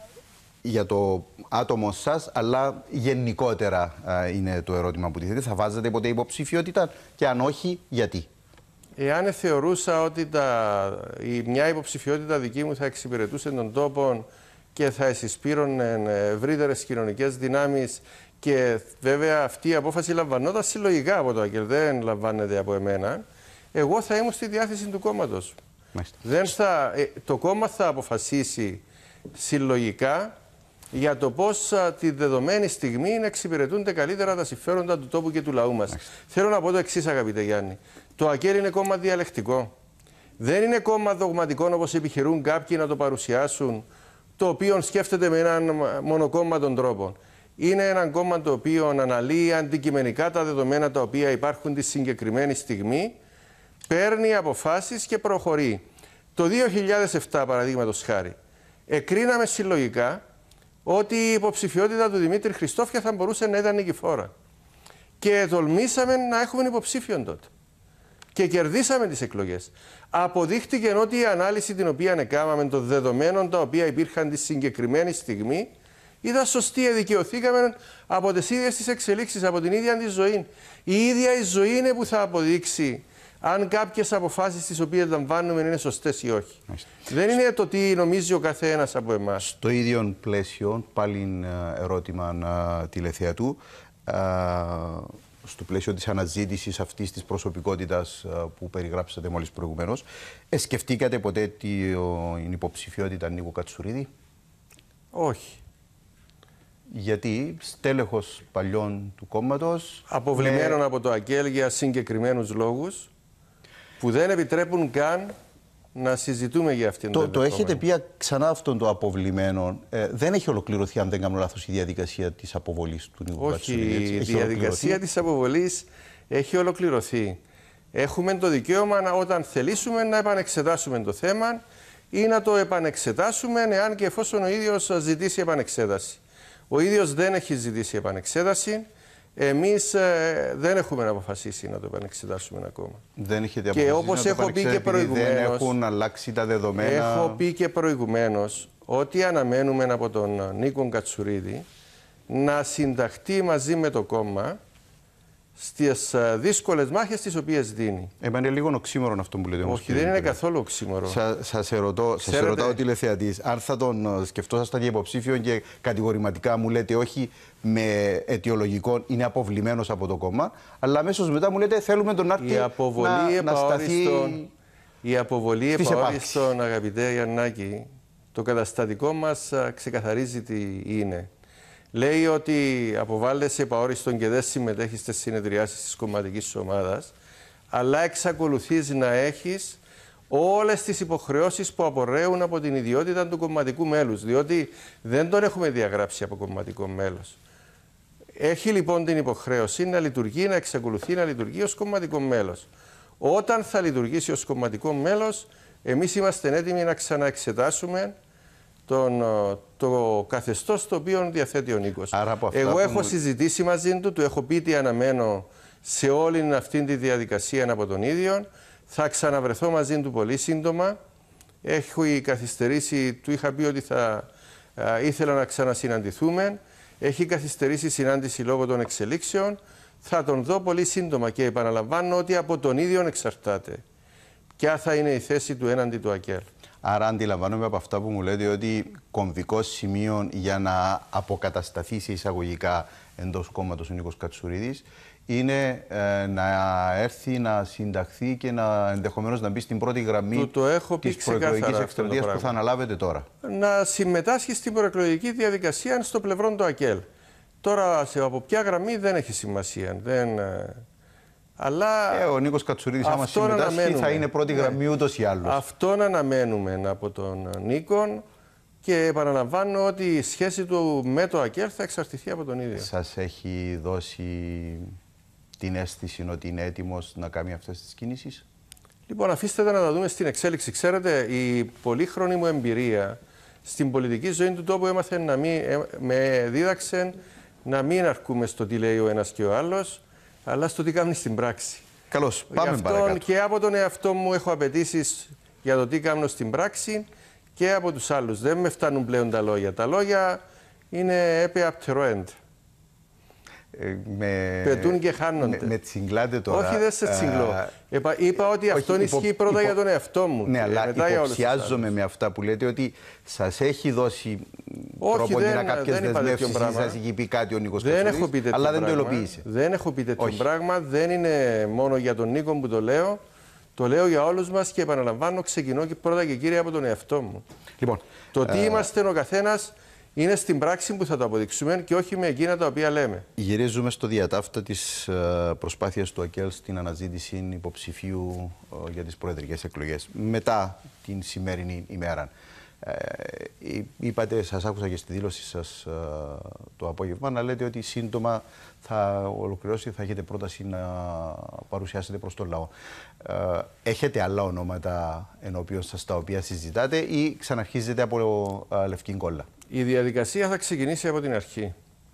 για το άτομο σας, αλλά γενικότερα α, είναι το ερώτημα που τίθεται. Θα βάζετε ποτέ υποψηφιότητα και αν όχι, γιατί? Εάν θεωρούσα ότι τα, η, μια υποψηφιότητα δική μου θα εξυπηρετούσε τον τόπο και θα εσυσπήρωνε ευρύτερες κοινωνικές δυνάμεις και βέβαια αυτή η απόφαση λαμβανόταν συλλογικά από το ΑΚΕΛ, δεν λαμβάνεται από εμένα, εγώ θα ήμουν στη διάθεση του κόμματος. Δεν θα, το κόμμα θα αποφασίσει συλλογικά για το πώς τη δεδομένη στιγμή να εξυπηρετούνται καλύτερα τα συμφέροντα του τόπου και του λαού μας. Μάλιστα. Θέλω να πω το εξής, αγαπητέ Γιάννη. Το ΑΚΕΛ είναι κόμμα διαλεκτικό. Δεν είναι κόμμα δογματικό όπως επιχειρούν κάποιοι να το παρουσιάσουν, το οποίο σκέφτεται με έναν μονοκόμματον τρόπο. Είναι ένα κόμμα το οποίο αναλύει αντικειμενικά τα δεδομένα τα οποία υπάρχουν τη συγκεκριμένη στιγμή, παίρνει αποφάσεις και προχωρεί. Το δύο χιλιάδες επτά, παραδείγματος χάρη, εκρίναμε συλλογικά ότι η υποψηφιότητα του Δημήτρη Χριστόφια θα μπορούσε να ήταν νικηφόρα. Και τολμήσαμε να έχουμε υποψήφιον τότε. Και κερδίσαμε τις εκλογές. Αποδείχτηκε ότι η ανάλυση την οποία έκαναμε των δεδομένων τα οποία υπήρχαν τη συγκεκριμένη στιγμή ήταν σωστή, δικαιωθήκαμε από τις ίδιες τις εξελίξεις, από την ίδια τη ζωή. Η ίδια η ζωή είναι που θα αποδείξει αν κάποιες αποφάσεις τις οποίες λαμβάνουμε είναι σωστές ή όχι. Μάλιστα. Δεν είναι το τι νομίζει ο καθένας από εμάς. Στο ίδιο πλαίσιο, πάλι ερώτημα τηλεθεατού, στο πλαίσιο της αναζήτησης αυτής της προσωπικότητας που περιγράψατε μόλις προηγουμένως, ε, σκεφτήκατε ποτέ την υποψηφιότητα Νίκου Κατσουρίδη? Όχι. Γιατί στέλεχος παλιών του κόμματος... Αποβλημένων με... από το ΑΚΕΛ για συγκεκριμένους λόγους που δεν επιτρέπουν καν να συζητούμε για αυτήν το, το έχετε πει ξανά αυτόν το αποβλημένο. Ε, δεν έχει ολοκληρωθεί, αν δεν κάνω λάθος, η διαδικασία της αποβολής του Νίκου Κατσουρίδη. Όχι, η διαδικασία της αποβολής έχει ολοκληρωθεί. Έχουμε το δικαίωμα να, όταν θελήσουμε να επανεξετάσουμε το θέμα ή να το επανεξετάσουμε εάν και εφόσον ο ίδιος ζητήσει επανεξέταση. Ο ίδιος δεν έχει ζητήσει επανεξέταση. Εμείς ε, δεν έχουμε αποφασίσει να το επανεξετάσουμε ακόμα. Δεν έχετε αποφασίσει και όπως να έχω το πει και προηγουμένως, δεν έχουν αλλάξει τα δεδομένα. Έχω πει και προηγουμένως ότι αναμένουμε από τον Νίκο Κατσουρίδη να συνταχθεί μαζί με το κόμμα στις δύσκολες μάχες τις οποίες δίνει. Εμένα είναι λίγο οξύμορο αυτό που λέτε. Όχι, όμως, δεν είναι καθόλου οξύμορο. Σα, σας ερωτώ, σας ερωτάω τηλεθεατής, αν θα τον σκεφτόσασταν για υποψήφιο και κατηγορηματικά μου λέτε όχι με αιτιολογικό, είναι αποβλημένος από το κόμμα, αλλά αμέσως μετά μου λέτε θέλουμε τον Άρτη να, να σταθεί. Η αποβολή επαόριστον, αγαπητέ Γιαννάκη, το καταστατικό μας ξεκαθαρίζει τι είναι. λέει ότι αποβάλλεσαι επαόριστον και δεν συμμετέχεις στις συνεδριάσεις της κομματικής ομάδας, αλλά εξακολουθείς να έχεις όλες τις υποχρεώσεις που απορρέουν από την ιδιότητα του κομματικού μέλους, διότι δεν τον έχουμε διαγράψει από κομματικό μέλος. Έχει λοιπόν την υποχρέωση να λειτουργεί, να εξακολουθεί να λειτουργεί ως κομματικό μέλος. Όταν θα λειτουργήσει ως κομματικό μέλος, εμείς είμαστε έτοιμοι να ξαναεξετάσουμε τον, το καθεστώς το οποίο διαθέτει ο Νίκος. Εγώ έχω μου... συζητήσει μαζί του, του έχω πει τι αναμένω σε όλη αυτή τη διαδικασία από τον ίδιο. Θα ξαναβρεθώ μαζί του πολύ σύντομα. Έχω καθυστερήσει, του είχα πει ότι θα α, ήθελα να ξανασυναντηθούμε. Έχει καθυστερήσει η συνάντηση λόγω των εξελίξεων. Θα τον δω πολύ σύντομα και επαναλαμβάνω ότι από τον ίδιο εξαρτάται ποια θα είναι η θέση του έναντι του ΑΚΕΛ. Άρα αντιλαμβάνομαι από αυτά που μου λέτε ότι κομβικό σημείο για να αποκατασταθεί σε εισαγωγικά εντός κόμματος ο Νίκος Κατσουρίδης είναι ε, να έρθει, να συνταχθεί και να ενδεχομένως να μπει στην πρώτη γραμμή της προεκλογικής εκστρατείας που θα αναλάβετε τώρα. Να συμμετάσχει στην προεκλογική διαδικασία στο πλευρό του ΑΚΕΛ. Τώρα σε, από ποια γραμμή δεν έχει σημασία. Δεν, αλλά ε, ο Νίκος Κατσουρίδης άμα συμμετάσχει θα είναι πρώτη ναι. γραμμή ούτως ή άλλως. Αυτόν αναμένουμε από τον Νίκο και επαναλαμβάνω ότι η σχέση του με το ΑΚΕΛ θα εξαρτηθεί από τον ίδιο. Σας έχει δώσει την αίσθηση ότι είναι έτοιμος να κάνει αυτές τις κινήσεις? Λοιπόν, αφήστε τα να τα δούμε στην εξέλιξη. Ξέρετε, η πολύχρονη μου εμπειρία στην πολιτική ζωή του τόπου έμαθε να μην, με δίδαξε να μην αρκούμε στο τι λέει ο ένας και ο άλλος, αλλά στο τι κάνει στην πράξη. Καλώς, πάμε παρακάτω. Και από τον εαυτό μου έχω απαιτήσεις για το τι κάνω στην πράξη και από τους άλλους. Δεν με φτάνουν πλέον τα λόγια. Τα λόγια είναι έπε up to end. Ε, με... Πετούν και χάνονται. Με, με τσιγκλάτε τώρα. Όχι, δεν σε τσιγκλώ. Ε, είπα, είπα ότι αυτό όχι, ισχύει υπο, πρώτα υπο, για τον εαυτό μου. Ναι, αλλά υποψιάζομαι με αυτά που λέτε ότι σας έχει δώσει τρόποντι κάποιες δεσμεύσεις ή σας έχει πει κάτι ο Νίκος Κατσουρίδης, αλλά δεν το υλοποίησε. Δεν έχω πει τέτοιο πράγμα. Δεν είναι μόνο για τον Νίκο που το λέω. Το λέω για όλους μας και επαναλαμβάνω, ξεκινώ και πρώτα και κύριε από τον εαυτό μου. Λοιπόν, το τι ε... είμαστε ο καθένας είναι στην πράξη που θα το αποδείξουμε και όχι με εκείνα τα οποία λέμε. Γυρίζουμε στο διατάφτα της προσπάθειας του ΑΚΕΛ στην αναζήτηση υποψηφίου για τις προεδρικές εκλογές μετά την σημερινή ημέρα. Ε, είπατε, σας άκουσα και στη δήλωση σας το απόγευμα να λέτε ότι σύντομα θα ολοκληρώσει, θα έχετε πρόταση να παρουσιάσετε προς τον λαό. Ε, έχετε άλλα ονόματα ενώπιον σας τα οποία συζητάτε ή ξαναρχίζετε από ε, λευκή κόλλα? Η διαδικασία θα ξεκινήσει από την αρχή.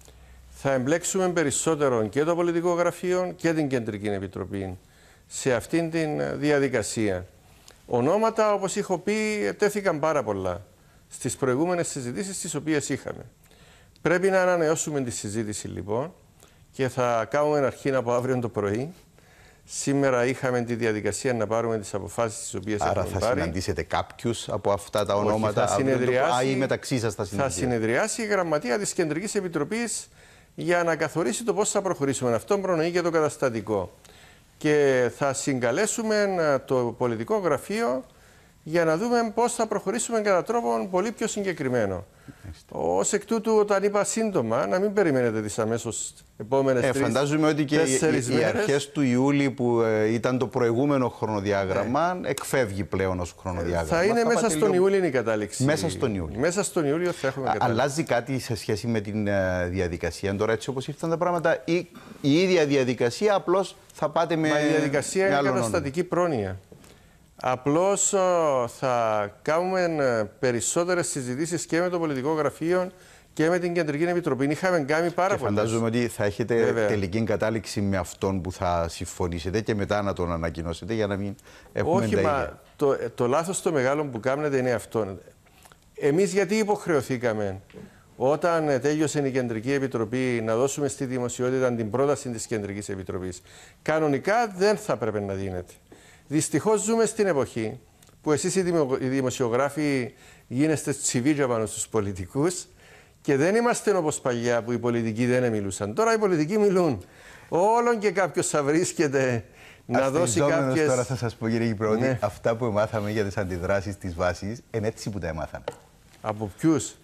Θα εμπλέξουμε περισσότερο και το πολιτικό γραφείο και την Κεντρική Επιτροπή σε αυτήν τη διαδικασία. Ονόματα, όπως έχω πει, τέθηκαν πάρα πολλά στις προηγούμενες συζητήσεις τις οποίες είχαμε. Πρέπει να ανανεώσουμε τη συζήτηση λοιπόν και θα κάνουμε αρχή από αύριο το πρωί. Σήμερα είχαμε τη διαδικασία να πάρουμε τις αποφάσεις τις οποίες Άρα έχουμε θα πάρει. συναντήσετε κάποιους από αυτά τα ονόματα? Όχι, θα συνεδριάσει, ή μεταξύ σας θα θα συνεδριάσει η γραμματεία της Κεντρικής Επιτροπής για να καθορίσει το πώς θα προχωρήσουμε. Αυτό προνοεί και το καταστατικό. Και θα συγκαλέσουμε το πολιτικό γραφείο για να δούμε πώς θα προχωρήσουμε κατά τρόπο πολύ πιο συγκεκριμένο. Ως εκ τούτου, όταν είπα σύντομα, να μην περιμένετε τις αμέσως επόμενες ε, τρεις, φαντάζομαι ότι και οι, οι αρχές του Ιούλη που ε, ήταν το προηγούμενο χρονοδιάγραμμα ε. εκφεύγει πλέον ως χρονοδιάγραμμα. Θα είναι θα μέσα στον λίγο... Ιούλιο η κατάληξη. Μέσα στον Ιούλιο. Μέσα στον Ιούλιο θα έχουμε κατάληξη. Αλλάζει κάτι σε σχέση με την uh, διαδικασία τώρα έτσι όπως ήρθαν τα πράγματα ή η ίδια διαδικασία απλώς θα πάτε με... Μα η διαδικασία με είναι καταστατική πρόνοια. Απλώς θα κάνουμε περισσότερες συζητήσεις και με το πολιτικό γραφείο και με την Κεντρική Επιτροπή. Είχαμε κάνει πάρα πολλές. Φαντάζομαι ότι θα έχετε Βέβαια. τελική κατάληξη με αυτόν που θα συμφωνήσετε και μετά να τον ανακοινώσετε για να μην έχουμε Όχι, τα μα ίδια. το, το λάθος το μεγάλο που κάνετε είναι αυτό. Εμείς γιατί υποχρεωθήκαμε όταν τέλειωσε η Κεντρική Επιτροπή να δώσουμε στη δημοσιότητα την πρόταση της Κεντρικής Επιτροπής? Κανονικά δεν θα πρέπει να δίνεται. Δυστυχώς ζούμε στην εποχή που εσείς οι δημοσιογράφοι γίνεστε τσιβίτια πάνω στους πολιτικούς και δεν είμαστε όπως παλιά που οι πολιτικοί δεν μιλούσαν. Τώρα οι πολιτικοί μιλούν. Όλον και κάποιος θα βρίσκεται να δώσει κάποιες... Τώρα θα σας πω κύριε Κυπρό, ότι ναι. αυτά που μάθαμε για τις αντιδράσεις της βάσης είναι έτσι που τα έμαθαν. Από ποιους?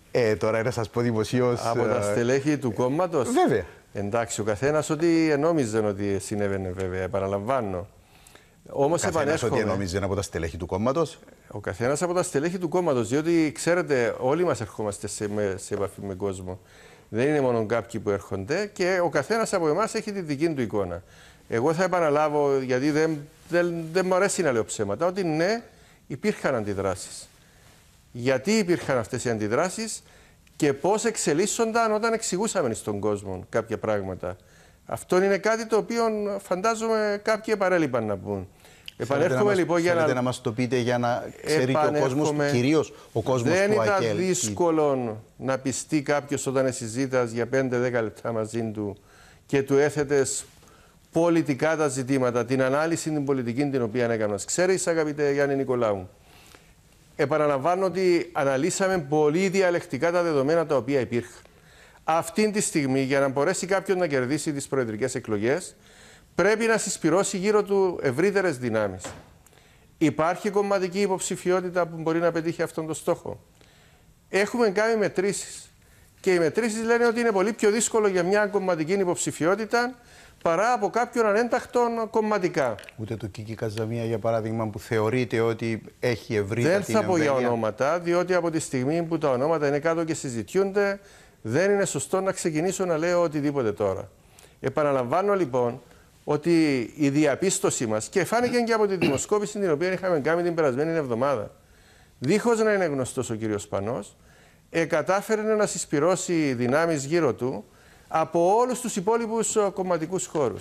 Ε, τώρα να σας πω δημοσίως... Από τα στελέχη του κόμματος. Βέβαια. Εντάξει, ο καθένας ότι νόμιζε ότι συνέβαινε, βέβαια, επαναλαμβάνω. Όμως επανέρχομαι. Ότι νόμιζε από τα στελέχη του κόμματος. Ο καθένας από τα στελέχη του κόμματος, διότι ξέρετε, όλοι μας ερχόμαστε σε, με, σε επαφή με κόσμο. Δεν είναι μόνο κάποιοι που έρχονται και ο καθένας από εμάς έχει τη δική του εικόνα. Εγώ θα επαναλάβω, γιατί δεν, δεν, δεν μου αρέσει να λέω ψέματα, ότι ναι, υπήρχαν αντιδράσεις. Γιατί υπήρχαν αυτές οι αντιδράσεις και πώς εξελίσσονταν όταν εξηγούσαμε στον κόσμο κάποια πράγματα. Αυτό είναι κάτι το οποίο φαντάζομαι κάποιοι επαρέλειπαν να πούν. Επανέρχομαι λοιπόν για να... να μας το πείτε για να ξέρει και ο κόσμος, κυρίως ο κόσμος δεν του ΑΚΕΛ. Δεν ήταν δύσκολο να πιστεί κάποιος όταν συζήτας για πέντε δέκα λεπτά μαζί του και του έθετες πολιτικά τα ζητήματα, την ανάλυση την πολιτική την οποία έκανας. Ξέρεις, αγαπητέ Γιάννη Νικολάου, επαναλαμβάνω ότι αναλύσαμε πολύ διαλεκτικά τα δεδομένα τα οποία υπήρχαν. Αυτή τη στιγμή, για να μπορέσει κάποιον να κερδίσει τις προεδρικές εκλογές, πρέπει να συσπυρώσει γύρω του ευρύτερες δυνάμεις. Υπάρχει κομματική υποψηφιότητα που μπορεί να πετύχει αυτόν τον στόχο. Έχουμε κάνει μετρήσεις. Και οι μετρήσεις λένε ότι είναι πολύ πιο δύσκολο για μια κομματική υποψηφιότητα παρά από κάποιον ανένταχτον κομματικά. Ούτε το Κίκη Καζαμία, για παράδειγμα, που θεωρείται ότι έχει ευρύτερη. Δεν θα πω για ονόματα, διότι από τη στιγμή που τα ονόματα είναι κάτω και συζητιούνται, δεν είναι σωστό να ξεκινήσω να λέω οτιδήποτε τώρα. Επαναλαμβάνω λοιπόν ότι η διαπίστωσή μας, και φάνηκε και από τη δημοσκόπηση την οποία είχαμε κάνει την περασμένη εβδομάδα, δίχως να είναι γνωστός ο κύριος Πανός, ε, κατάφερε να συσπυρώσει δυνάμεις γύρω του από όλους τους υπόλοιπους κομματικούς χώρους.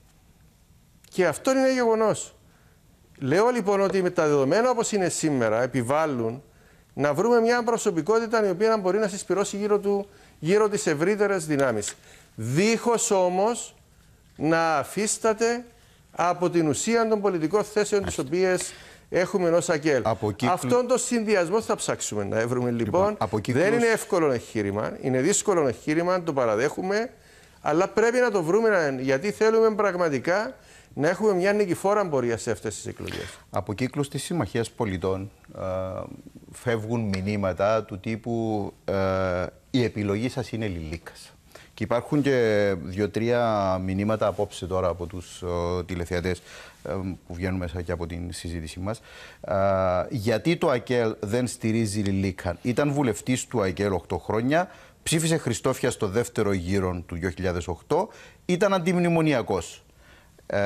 Και αυτό είναι γεγονός. Λέω λοιπόν ότι με τα δεδομένα όπως είναι σήμερα επιβάλλουν να βρούμε μια προσωπικότητα η οποία να μπορεί να συσπυρώσει γύρω του γύρω τις ευρύτερες δυνάμεις. Δίχως όμως να αφίσταται από την ουσία των πολιτικών θέσεων τις οποίες έχουμε ως ΑΚΕΛ. Κύκλου... Αυτόν τον συνδυασμό θα ψάξουμε να βρούμε λοιπόν. λοιπόν κύκλους... Δεν είναι εύκολο εγχείρημα, είναι δύσκολο εγχείρημα, το παραδέχουμε, αλλά πρέπει να το βρούμε γιατί θέλουμε πραγματικά να έχουμε μια νικηφόρα πορεία σε αυτές τις εκλογές. Από κύκλους της Συμμαχίας Πολιτών ε, φεύγουν μηνύματα του τύπου ε, η επιλογή σας είναι Λιλίκας. Και υπάρχουν και δύο-τρία μηνύματα απόψε τώρα από τους ε, τηλεθεατές ε, που βγαίνουν μέσα και από την συζήτησή μας. Ε, γιατί το ΑΚΕΛ δεν στηρίζει Λιλίκα. Ήταν βουλευτής του ΑΚΕΛ οκτώ χρόνια, ψήφισε Χριστόφια στο δεύτερο γύρο του δύο χιλιάδες οκτώ, ήταν αντιμνημονιακός. Ε,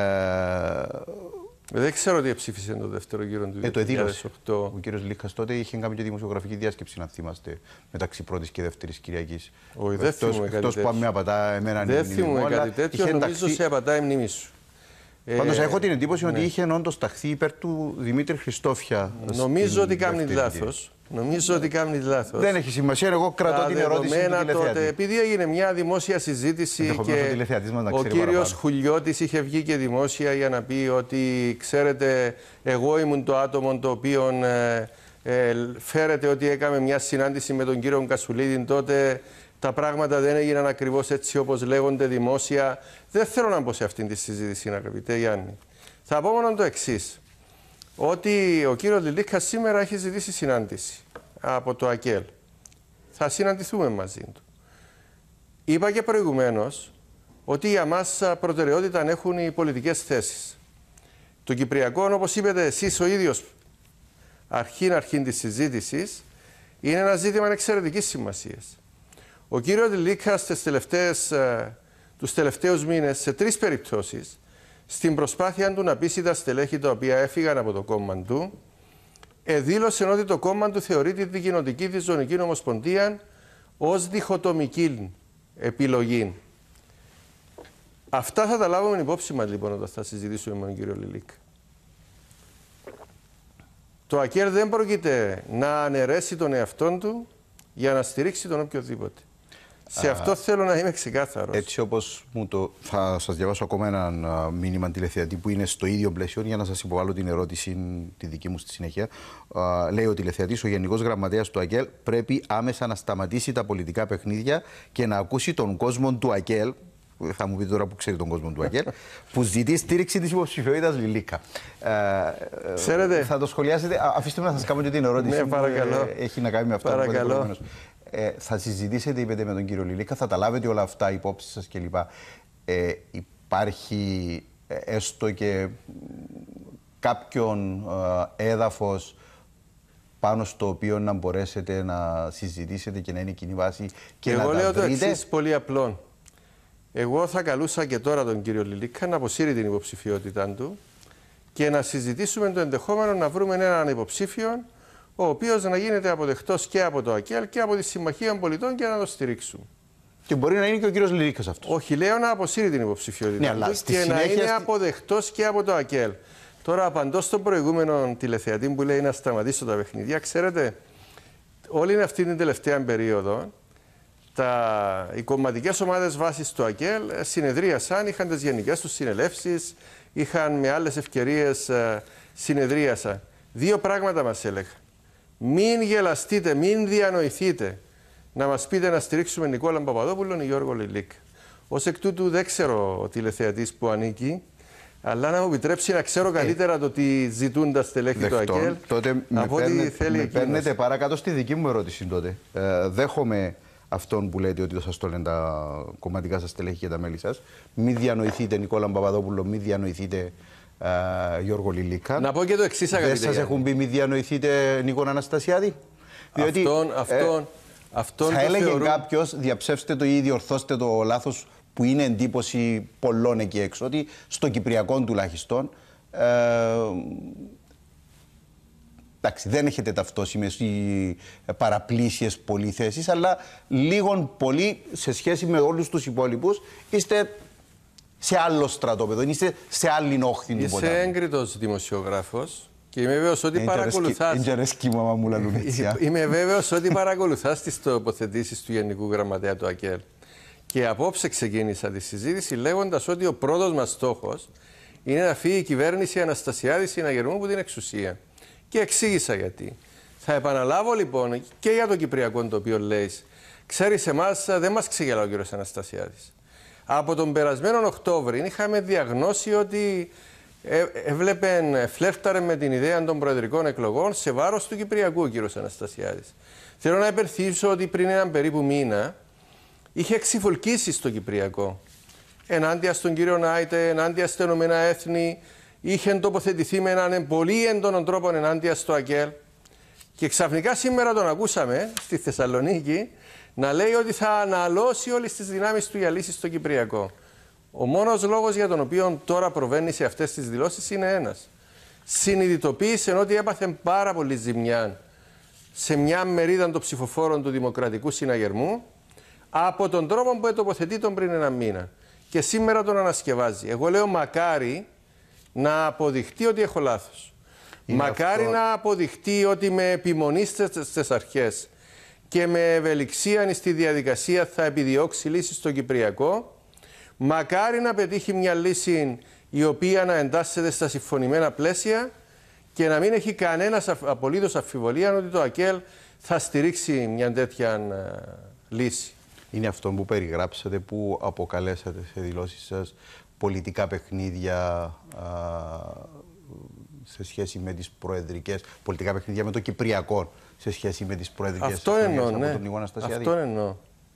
δεν ξέρω τι ψήφισε το δεύτερο γύρο του ε, δύο χιλιάδες οκτώ. Ο κύριος Λίχας τότε είχε κάνει και δημοσιογραφική διάσκεψη, να θυμάστε, μεταξύ πρώτης και δεύτερης Κυριακής. Όχι, δεν θυμούμαι κάτι τέτοιο. Εκτός που με απατά εμένα δεν θυμούμαι κάτι τέτοιο, νομίζω ενταχθεί... σε απατά η μνήμη σου. Πάντως ε, έχω την εντύπωση ναι. ότι είχε όντως ταχθεί υπέρ του Δημήτρη Χριστόφια. Νομίζω ότι κάνει λάθος. Νομίζω ότι κάνει λάθος. Δεν έχει σημασία, εγώ κρατώ την ερώτηση του τηλεθεατή. Τότε, επειδή έγινε μια δημόσια συζήτηση και ο κύριος Χουλιώτης είχε βγει και δημόσια για να πει ότι ξέρετε, εγώ ήμουν το άτομο το οποίο ε, ε, φέρετε ότι έκαμε μια συνάντηση με τον κύριο Κασουλίδη τότε. Τα πράγματα δεν έγιναν ακριβώς έτσι όπως λέγονται δημόσια. Δεν θέλω να μπω σε αυτήν τη συζήτηση, αγαπητέ Γιάννη. Θα πω μόνο το εξής. Ότι ο κύριος Λιλίκας σήμερα έχει ζητήσει συνάντηση από το ΑΚΕΛ. Θα συναντηθούμε μαζί του. Είπα και προηγουμένως ότι για μας προτεραιότητα έχουν οι πολιτικές θέσεις. Το Κυπριακό, όπως είπατε εσείς ο ίδιος αρχήν αρχήν της συζήτησης, είναι ένα ζήτημα εξαιρετικής σημασίας. Ο κύριος Λιλίκας τις τελευταίες, τους τελευταίους μήνες σε τρεις περιπτώσεις στην προσπάθεια του να πείσει τα στελέχη τα οποία έφυγαν από το κόμμα του, δήλωσε ότι το κόμμα του θεωρεί τη δικοινοτική της ζωνική ομοσπονδία ως διχοτομική επιλογή. Αυτά θα τα λάβουμε υπόψη μας λοιπόν όταν θα συζητήσουμε με τον κύριο Λιλίκα. Το ΑΚΕΛ δεν πρόκειται να αναιρέσει τον εαυτό του για να στηρίξει τον οποιοδήποτε. Σε Α, αυτό θέλω να είμαι ξεκάθαρος. Έτσι όπως μου το... Θα σας διαβάσω ακόμα ένα μήνυμα τηλεθεατή που είναι στο ίδιο πλαίσιο για να σας υποβάλω την ερώτηση τη δική μου στη συνέχεια. Α, λέει ο τηλεθεατής, ο Γενικός Γραμματέας του ΑΚΕΛ πρέπει άμεσα να σταματήσει τα πολιτικά παιχνίδια και να ακούσει τον κόσμο του ΑΚΕΛ, θα μου πείτε τώρα που ξέρει τον κόσμο του ΑΚΕΛ, που ζητεί στήριξη της υποψηφιότητας Λιλίκα. Ε, Ξέρετε... Θα το σχολιάσετε. Αφήστε με να σας κάνω και την ερώτηση. Ναι, παρακαλώ. Έχει να κάνει με αυτό παρακαλώ. που ε, θα συζητήσετε, είπετε, με τον κύριο Λιλίκα, θα τα λάβετε όλα αυτά υπόψη σας κλπ. Ε, υπάρχει ε, έστω και κάποιον ε, έδαφος πάνω στο οποίο να μπορέσετε να συζητήσετε και να είναι κοινή βάση και Εγώ να λέω τα βρείτε? το εξής πολύ απλό. Εγώ θα καλούσα και τώρα τον κύριο Λιλίκα να αποσύρει την υποψηφιότητά του και να συζητήσουμε το ενδεχόμενο να βρούμε έναν υποψήφιο ο οποίος να γίνεται αποδεκτός και από το ΑΚΕΛ και από τη Συμμαχία Πολιτών και να το στηρίξουμε. Και μπορεί να είναι και ο κύριος Λιλίκας αυτός. Όχι, λέω να αποσύρει την υποψηφιότητά ναι, του και συνέχεια... να είναι αποδεκτός και από το ΑΚΕΛ. Τώρα, απαντώ στον προηγούμενο τηλεθεατή που λέει να σταματήσω τα παιχνίδια. Ξέρετε, όλη αυτή την τελευταία περίοδο, τα... οι κομματικές ομάδες βάσης του ΑΚΕΛ συνεδρίασαν, είχαν τις γενικές τους συνελεύσεις, είχαν με άλλες ευκαιρίες συνεδρίασαν. Δύο πράγματα μας έλεγαν. Μην γελαστείτε, μην διανοηθείτε να μας πείτε να στηρίξουμε Νικόλα Παπαδόπουλον ή Γιώργο Λιλίκα. Ως εκ τούτου δεν ξέρω ο τηλεθεατής που ανήκει, αλλά να μου επιτρέψει να ξέρω καλύτερα ε, το τι ζητούν τα στελέχη του ΑΚΕΛ. Τότε με, από παίρνε, θέλει με παίρνετε παρακάτω στη δική μου ερώτηση τότε. Ε, δέχομαι αυτόν που λέτε ότι σας το λένε τα κομματικά σας στελέχη και τα μέλη σας. Μην διανοηθείτε Νικόλα Παπαδόπουλο, μην διανοηθείτε Uh, Γιώργο Λιλίκα. Να πω και το εξής, αγαπητέ. Δεν σας έχουν πει μη διανοηθείτε Νίκο Αναστασιάδη? Διότι αυτόν, αυτόν, ε, αυτόν θα έλεγε θεωρούν... κάποιος, διαψεύστε το ή διορθώστε το λάθος που είναι εντύπωση πολλών εκεί έξω, ότι στο Κυπριακό τουλάχιστον ε, εντάξει, δεν έχετε ταυτόσιμες ή παραπλήσιες πολλοί θέσεις, αλλά λίγον πολύ σε σχέση με όλους τους υπόλοιπους είστε σε άλλο στρατόπεδο, είστε σε άλλη όχθη του ποτάμου. Είσαι έγκριτος δημοσιογράφος και είμαι βέβαιος ότι παρακολουθάς. Είμαι βέβαιος ότι παρακολουθάς τις τοποθετήσεις του Γενικού Γραμματέα του ΑΚΕΛ. Και απόψε ξεκίνησα τη συζήτηση λέγοντας ότι ο πρώτος μας στόχος είναι να φύγει η κυβέρνηση Αναστασιάδη Συναγερμού από την εξουσία. Και εξήγησα γιατί. Θα επαναλάβω λοιπόν και για το Κυπριακό το οποίο λέει. Ξέρεις, εμάς δεν μας ξεγελά ο κύριος Αναστασιάδης. Από τον περασμένο Οκτώβρη είχαμε διαγνώσει ότι έβλεπεν, φλέρταρε με την ιδέα των προεδρικών εκλογών σε βάρος του Κυπριακού ο κύριος Αναστασιάδης. Θέλω να υπενθυμίσω ότι πριν έναν περίπου μήνα είχε ξυφολκίσει στο Κυπριακό. Ενάντια στον κύριο Νάιτε, ενάντια στα Ηνωμένα Έθνη, είχε τοποθετηθεί με έναν πολύ έντονο τρόπο ενάντια στο ΑΚΕΛ. Και ξαφνικά σήμερα τον ακούσαμε στη Θεσσαλονίκη να λέει ότι θα αναλώσει όλες τις δυνάμεις του για λύση στο Κυπριακό. Ο μόνος λόγος για τον οποίο τώρα προβαίνει σε αυτές τις δηλώσεις είναι ένας. Συνειδητοποίησε ότι έπαθε πάρα πολύ ζημιά σε μια μερίδα των ψηφοφόρων του Δημοκρατικού Συναγερμού από τον τρόπο που τοποθετεί τον πριν ένα μήνα. Και σήμερα τον ανασκευάζει. Εγώ λέω μακάρι να αποδειχτεί ότι έχω λάθος. Είναι μακάρι αυτό... να αποδειχτεί ότι με επιμονή στις αρχές και με ευελιξία στη διαδικασία θα επιδιώξει λύση στο Κυπριακό. Μακάρι να πετύχει μια λύση η οποία να εντάσσεται στα συμφωνημένα πλαίσια και να μην έχει κανένας απολύτως αμφιβολία ότι το ΑΚΕΛ θα στηρίξει μια τέτοια λύση. Είναι αυτό που περιγράψατε, που αποκαλέσατε σε δηλώσεις σας πολιτικά παιχνίδια α, σε σχέση με τις προεδρικές, πολιτικά παιχνίδια με το Κυπριακό σε σχέση με τις προεδρικές. Αυτό εννοώ, ναι. Τον Νίκο Αναστασιάδη. Αυτό εννοώ.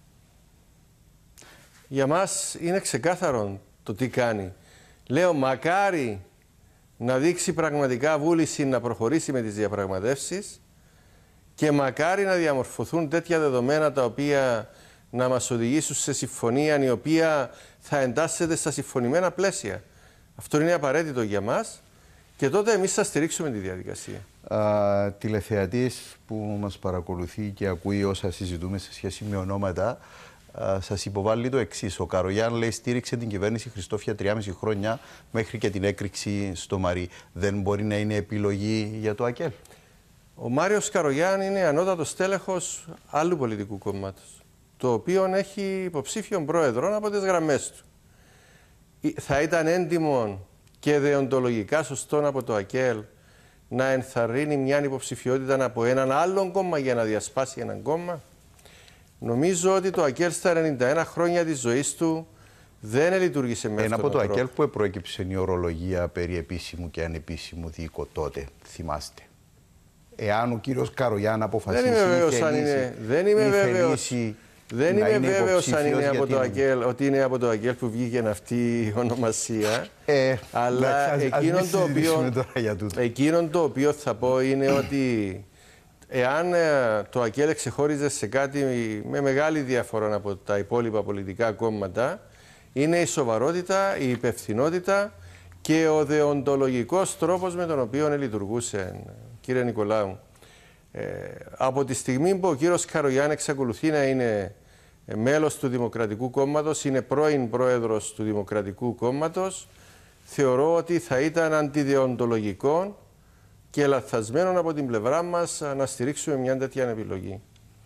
Για μας είναι ξεκάθαρο το τι κάνει. Λέω μακάρι να δείξει πραγματικά βούληση να προχωρήσει με τις διαπραγματεύσεις και μακάρι να διαμορφωθούν τέτοια δεδομένα τα οποία να μας οδηγήσουν σε συμφωνία η οποία θα εντάσσεται στα συμφωνημένα πλαίσια. Αυτό είναι απαραίτητο για μας και τότε εμείς θα στηρίξουμε τη διαδικασία. Α, τηλεθεατής που μας παρακολουθεί και ακούει όσα συζητούμε σε σχέση με ονόματα, α, σας υποβάλλει το εξής. Ο Καρογιάν λέει στήριξε την κυβέρνηση Χριστόφια τριάμισι χρόνια μέχρι και την έκρηξη στο Μαρί. Δεν μπορεί να είναι επιλογή για το ΑΚΕΛ? Ο Μάριος Καρογιάν είναι ανώτατος τέλεχος άλλου πολιτικού κόμματος, το οποίο έχει υποψήφιον πρόεδρο από τις γραμμές του. Θα ήταν έντιμο και δεοντολογικά σωστό από το ΑΚΕΛ να ενθαρρύνει μια υποψηφιότητα από έναν άλλον κόμμα για να διασπάσει έναν κόμμα? Νομίζω ότι το ΑΚΕΛ στα ενενήντα ένα χρόνια της ζωής του δεν λειτουργήσε με Ένα αυτόν από τον το τρόπο. ΑΚΕΛ που προέκυψε η ορολογία περί επίσημου και ανεπίσημου δίκο τότε, θυμάστε? εάν ο κύριος Καρογιάν αποφασίσει δεν είμαι βέβαιος αν είναι, δεν είμαι βέβαιος, δεν είμαι βέβαιος αν είναι από το ΑΚΕΛ, ότι είναι από το ΑΚΕΛ που βγήκε αυτή η ονομασία. Ε, αλλά ας, εκείνον, ας το οποίο, εκείνον το οποίο θα πω είναι ότι εάν το ΑΚΕΛ εξεχώριζε σε κάτι με μεγάλη διαφορά από τα υπόλοιπα πολιτικά κόμματα, είναι η σοβαρότητα, η υπευθυνότητα και ο δεοντολογικός τρόπος με τον οποίο λειτουργούσε, κύριε Νικολάου. Ε, από τη στιγμή που ο κύριος Καρογιάν εξακολουθεί να είναι μέλος του Δημοκρατικού Κόμματος, είναι πρώην πρόεδρος του Δημοκρατικού Κόμματος, θεωρώ ότι θα ήταν αντιδεοντολογικό και λαθασμένο από την πλευρά μας να στηρίξουμε μια τέτοια επιλογή.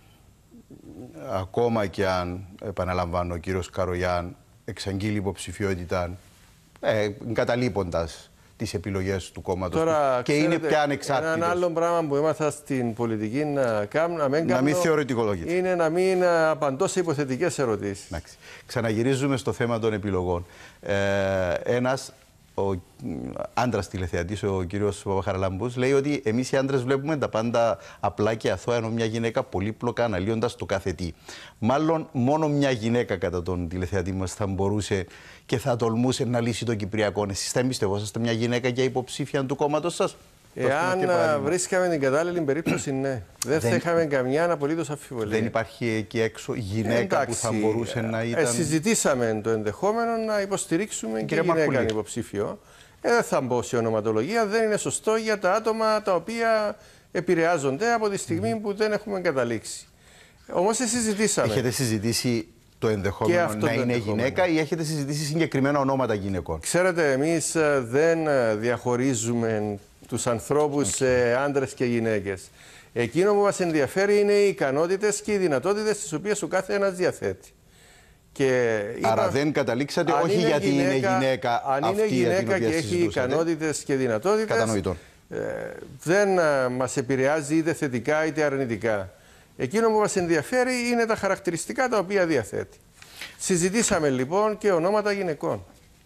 Ακόμα και αν, επαναλαμβάνω, ο κύριος Καρογιάν εξαγγείλει υποψηφιότητα ε, εγκαταλείποντας τις επιλογές του κόμματος Τώρα, και ξέρετε, είναι πια ανεξάρτητος. Ένα άλλο πράγμα που έμαθα στην πολιτική να κάνω, να μην, να μην θεωρητικολογείται, είναι να μην απαντώ σε υποθετικές ερωτήσεις. Εντάξει. Ξαναγυρίζουμε στο θέμα των επιλογών. Ε, ένας ο άντρας τηλεθεατής, ο κύριος Παπαχαραλάμπους, λέει ότι εμείς οι άντρες βλέπουμε τα πάντα απλά και αθώα, ενώ μια γυναίκα πολύπλοκα αναλύοντας το κάθε τι. Μάλλον μόνο μια γυναίκα κατά τον τηλεθεατή μας θα μπορούσε και θα τολμούσε να λύσει το Κυπριακό. Εσείς θα εμπιστευόσαστε μια γυναίκα για υποψήφια του κόμματος σας? Εάν βρίσκαμε την κατάλληλη περίπτωση, ναι. Δεν, δεν θα είχαμε καμιά απολύτως αμφιβολία. Δεν υπάρχει εκεί έξω γυναίκα Εντάξει, που θα μπορούσε να ήταν. Ε, συζητήσαμε το ενδεχόμενο να υποστηρίξουμε και γυναίκα υποψήφιο. Ε, δεν θα μπω σε ονοματολογία. Δεν είναι σωστό για τα άτομα τα οποία επηρεάζονται από τη στιγμή mm. που δεν έχουμε καταλήξει. Όμως συζητήσαμε. Έχετε συζητήσει το ενδεχόμενο να είναι γυναίκα ή έχετε συζητήσει συγκεκριμένα ονόματα γυναικών? Ξέρετε, εμείς δεν διαχωρίζουμε τους ανθρώπους σε άντρες και γυναίκες. Εκείνο που μας ενδιαφέρει είναι οι ικανότητες και οι δυνατότητες τις οποίες ο κάθε ένας διαθέτει. Και Άρα είπα, δεν καταλήξατε όχι είναι γιατί γυναίκα, είναι γυναίκα αν αυτή είναι γυναίκα και έχει ικανότητες και δυνατότητες, ε, δεν ε, μας επηρεάζει είτε θετικά είτε αρνητικά. Εκείνο που μας ενδιαφέρει είναι τα χαρακτηριστικά τα οποία διαθέτει. Συζητήσαμε λοιπόν και ονόματα γυναικών.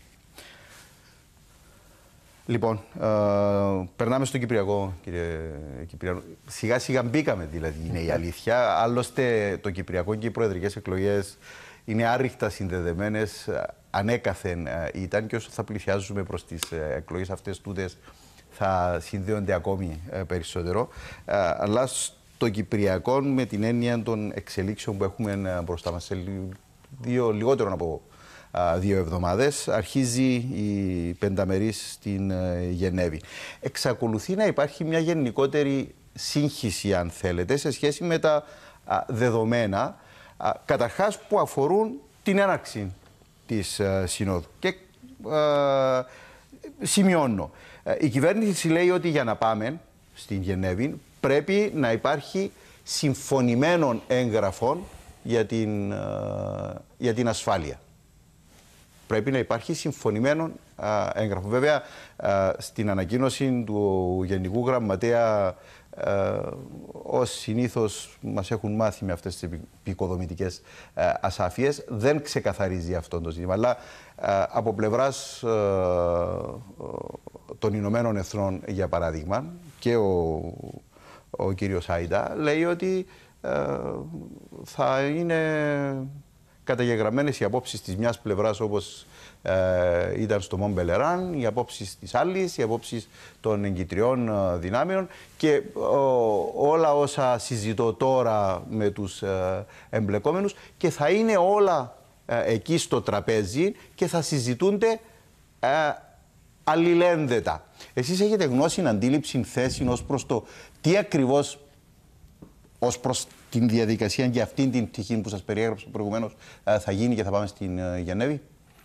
Λοιπόν, ε, περνάμε στο Κυπριακό, κύριε Κυπριανό. Σιγά σιγά μπήκαμε, δηλαδή, είναι η αλήθεια. Άλλωστε, το Κυπριακό και οι προεδρικές εκλογές είναι άρρηκτα συνδεδεμένες, ανέκαθεν ήταν, και όσο θα πλησιάζουμε προς τις εκλογές αυτές τούτες θα συνδέονται ακόμη περισσότερο. Αλλά στο Κυπριακό, με την έννοια των εξελίξεων που έχουμε μπροστά μας σε δύο, λιγότερο από δύο εβδομάδες, αρχίζει η πενταμερής στην Γενέβη. Εξακολουθεί να υπάρχει μια γενικότερη σύγχυση, αν θέλετε, σε σχέση με τα δεδομένα, καταρχάς που αφορούν την έναρξη της Συνόδου. Και α, σημειώνω, η κυβέρνηση λέει ότι για να πάμε στην Γενέβη πρέπει να υπάρχει συμφωνημένων έγγραφων για την, α, για την ασφάλεια. Πρέπει να υπάρχει συμφωνημένων έγγραφων. Βέβαια, α, στην ανακοίνωση του Γενικού Γραμματέα, Uh, ως συνήθως μας έχουν μάθει με αυτές τις επικοδομητικές uh, ασάφειες, δεν ξεκαθαρίζει αυτό το ζήτημα. Αλλά uh, από πλευράς uh, των Ηνωμένων Εθνών, για παράδειγμα, και ο, ο κύριος Άιντα λέει ότι uh, θα είναι καταγεγραμμένες οι απόψεις της μιας πλευράς, όπως Ε, ήταν στο Μον Μπελεράν, οι απόψεις της άλλης, οι απόψεις των εγκυτριών ε, δυνάμεων, και ο, όλα όσα συζητώ τώρα με τους ε, εμπλεκόμενους, και θα είναι όλα ε, εκεί στο τραπέζι και θα συζητούνται ε, αλληλένδετα. Εσείς έχετε γνώση, αντίληψη, θέση ως προς το τι ακριβώς, ως προς την διαδικασία και αυτήν την πτυχή που σας περιέγραψα προηγουμένως, ε, θα γίνει και θα πάμε στην ε, Γενέβη?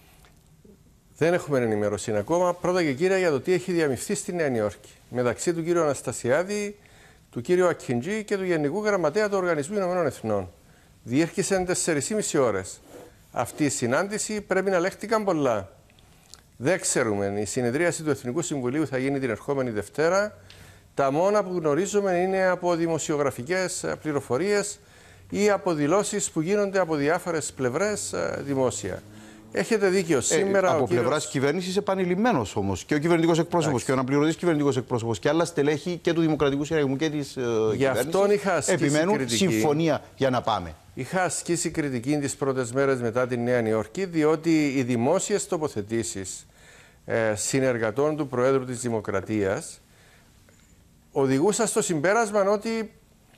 Δεν έχουμε ενημέρωση ακόμα. Πρώτα και κύρια, για το τι έχει διαμειφθεί στη Νέα Νιόρκη μεταξύ του κύριου Αναστασιάδη, του κύριου Ακιντζή και του Γενικού Γραμματέα του Οργανισμού Ηνωμένων Εθνών. Διήρκησε τέσσερις και μισή ώρες. Αυτή η συνάντηση πρέπει να λέχτηκαν πολλά. Δεν ξέρουμε. Η συνεδρίαση του Εθνικού Συμβουλίου θα γίνει την ερχόμενη Δευτέρα. Τα μόνα που γνωρίζουμε είναι από δημοσιογραφικές πληροφορίες ή από δηλώσεις που γίνονται από διάφορες πλευρές δημόσια. Έχετε δίκιο. Σήμερα. Ε, από ο πλευρά κύριος... κυβέρνηση επανειλημμένο όμως. Και ο κυβερνητικός εκπρόσωπος και ο αναπληρωτής κυβερνητικός εκπρόσωπος και άλλα στελέχη και του Δημοκρατικού Συναγερμού και της uh, κυβέρνησης επιμένουν κριτική. Συμφωνία για να πάμε. Είχα ασκήσει κριτική τις πρώτες μέρες μετά τη Νέα Υόρκη, διότι οι δημόσιες τοποθετήσεις ε, συνεργατών του Προέδρου της Δημοκρατίας οδηγούσαν στο συμπέρασμα ότι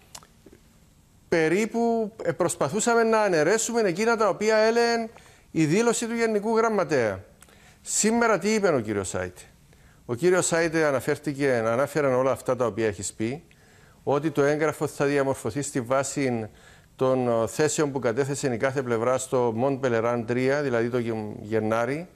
περίπου προσπαθούσαμε να αναιρέσουμε εκείνα τα οποία έλεγε η δήλωση του Γενικού Γραμματέα. Σήμερα τι είπε ο κύριος Σάιτε? Ο κύριος Σάιτε αναφέρθηκε, ανάφεραν όλα αυτά τα οποία έχει πει, ότι το έγγραφο θα διαμορφωθεί στη βάση των θέσεων που κατέθεσε η κάθε πλευρά στο Μοντ Πελεράν τρία, δηλαδή το Γενάρη,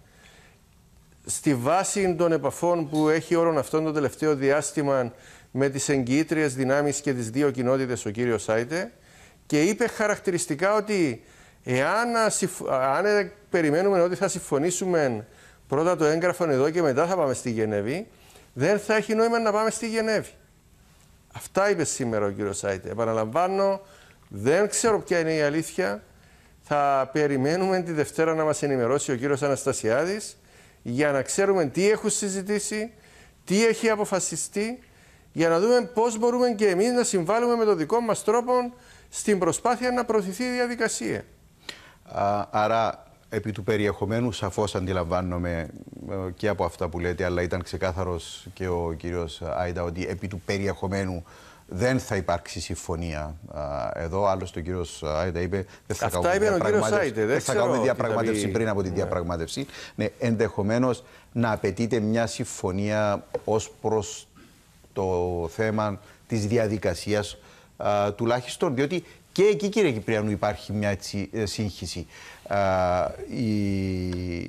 στη βάση των επαφών που έχει όλον αυτόν το τελευταίο διάστημα με τις εγγυήτριες δυνάμεις και τις δύο κοινότητες ο κύριος Σάιτε, και είπε χαρακτηριστικά ότι εάν αν περιμένουμε ότι θα συμφωνήσουμε πρώτα το έγγραφο εδώ και μετά θα πάμε στη Γενέβη, δεν θα έχει νόημα να πάμε στη Γενέβη. Αυτά είπε σήμερα ο κύριος Σάιτε. Επαναλαμβάνω, δεν ξέρω ποια είναι η αλήθεια. Θα περιμένουμε τη Δευτέρα να μας ενημερώσει ο κύριος Αναστασιάδης για να ξέρουμε τι έχουν συζητήσει, τι έχει αποφασιστεί, για να δούμε πώς μπορούμε και εμείς να συμβάλλουμε με τον δικό μας τρόπο στην προσπάθεια να προωθηθεί η διαδικασία. Α, άρα, επί του περιεχομένου, σαφώς αντιλαμβάνομαι και από αυτά που λέτε, αλλά ήταν ξεκάθαρος και ο κύριος Άιντα ότι επί του περιεχομένου δεν θα υπάρξει συμφωνία εδώ. Άλλωστε, ο κύριος Άιντα είπε δεν θα Αυτά είπε ο κύριος Άιντε. Δεν θα κάνουμε διαπραγμάτευση πει... πριν από τη ναι. διαπραγμάτευση. Ναι, ενδεχομένως να απαιτείται μια συμφωνία ως προς το θέμα της διαδικασίας α, τουλάχιστον, διότι και εκεί, κύριε Κυπριανού, υπάρχει μια έτσι, σύγχυση. Α, η,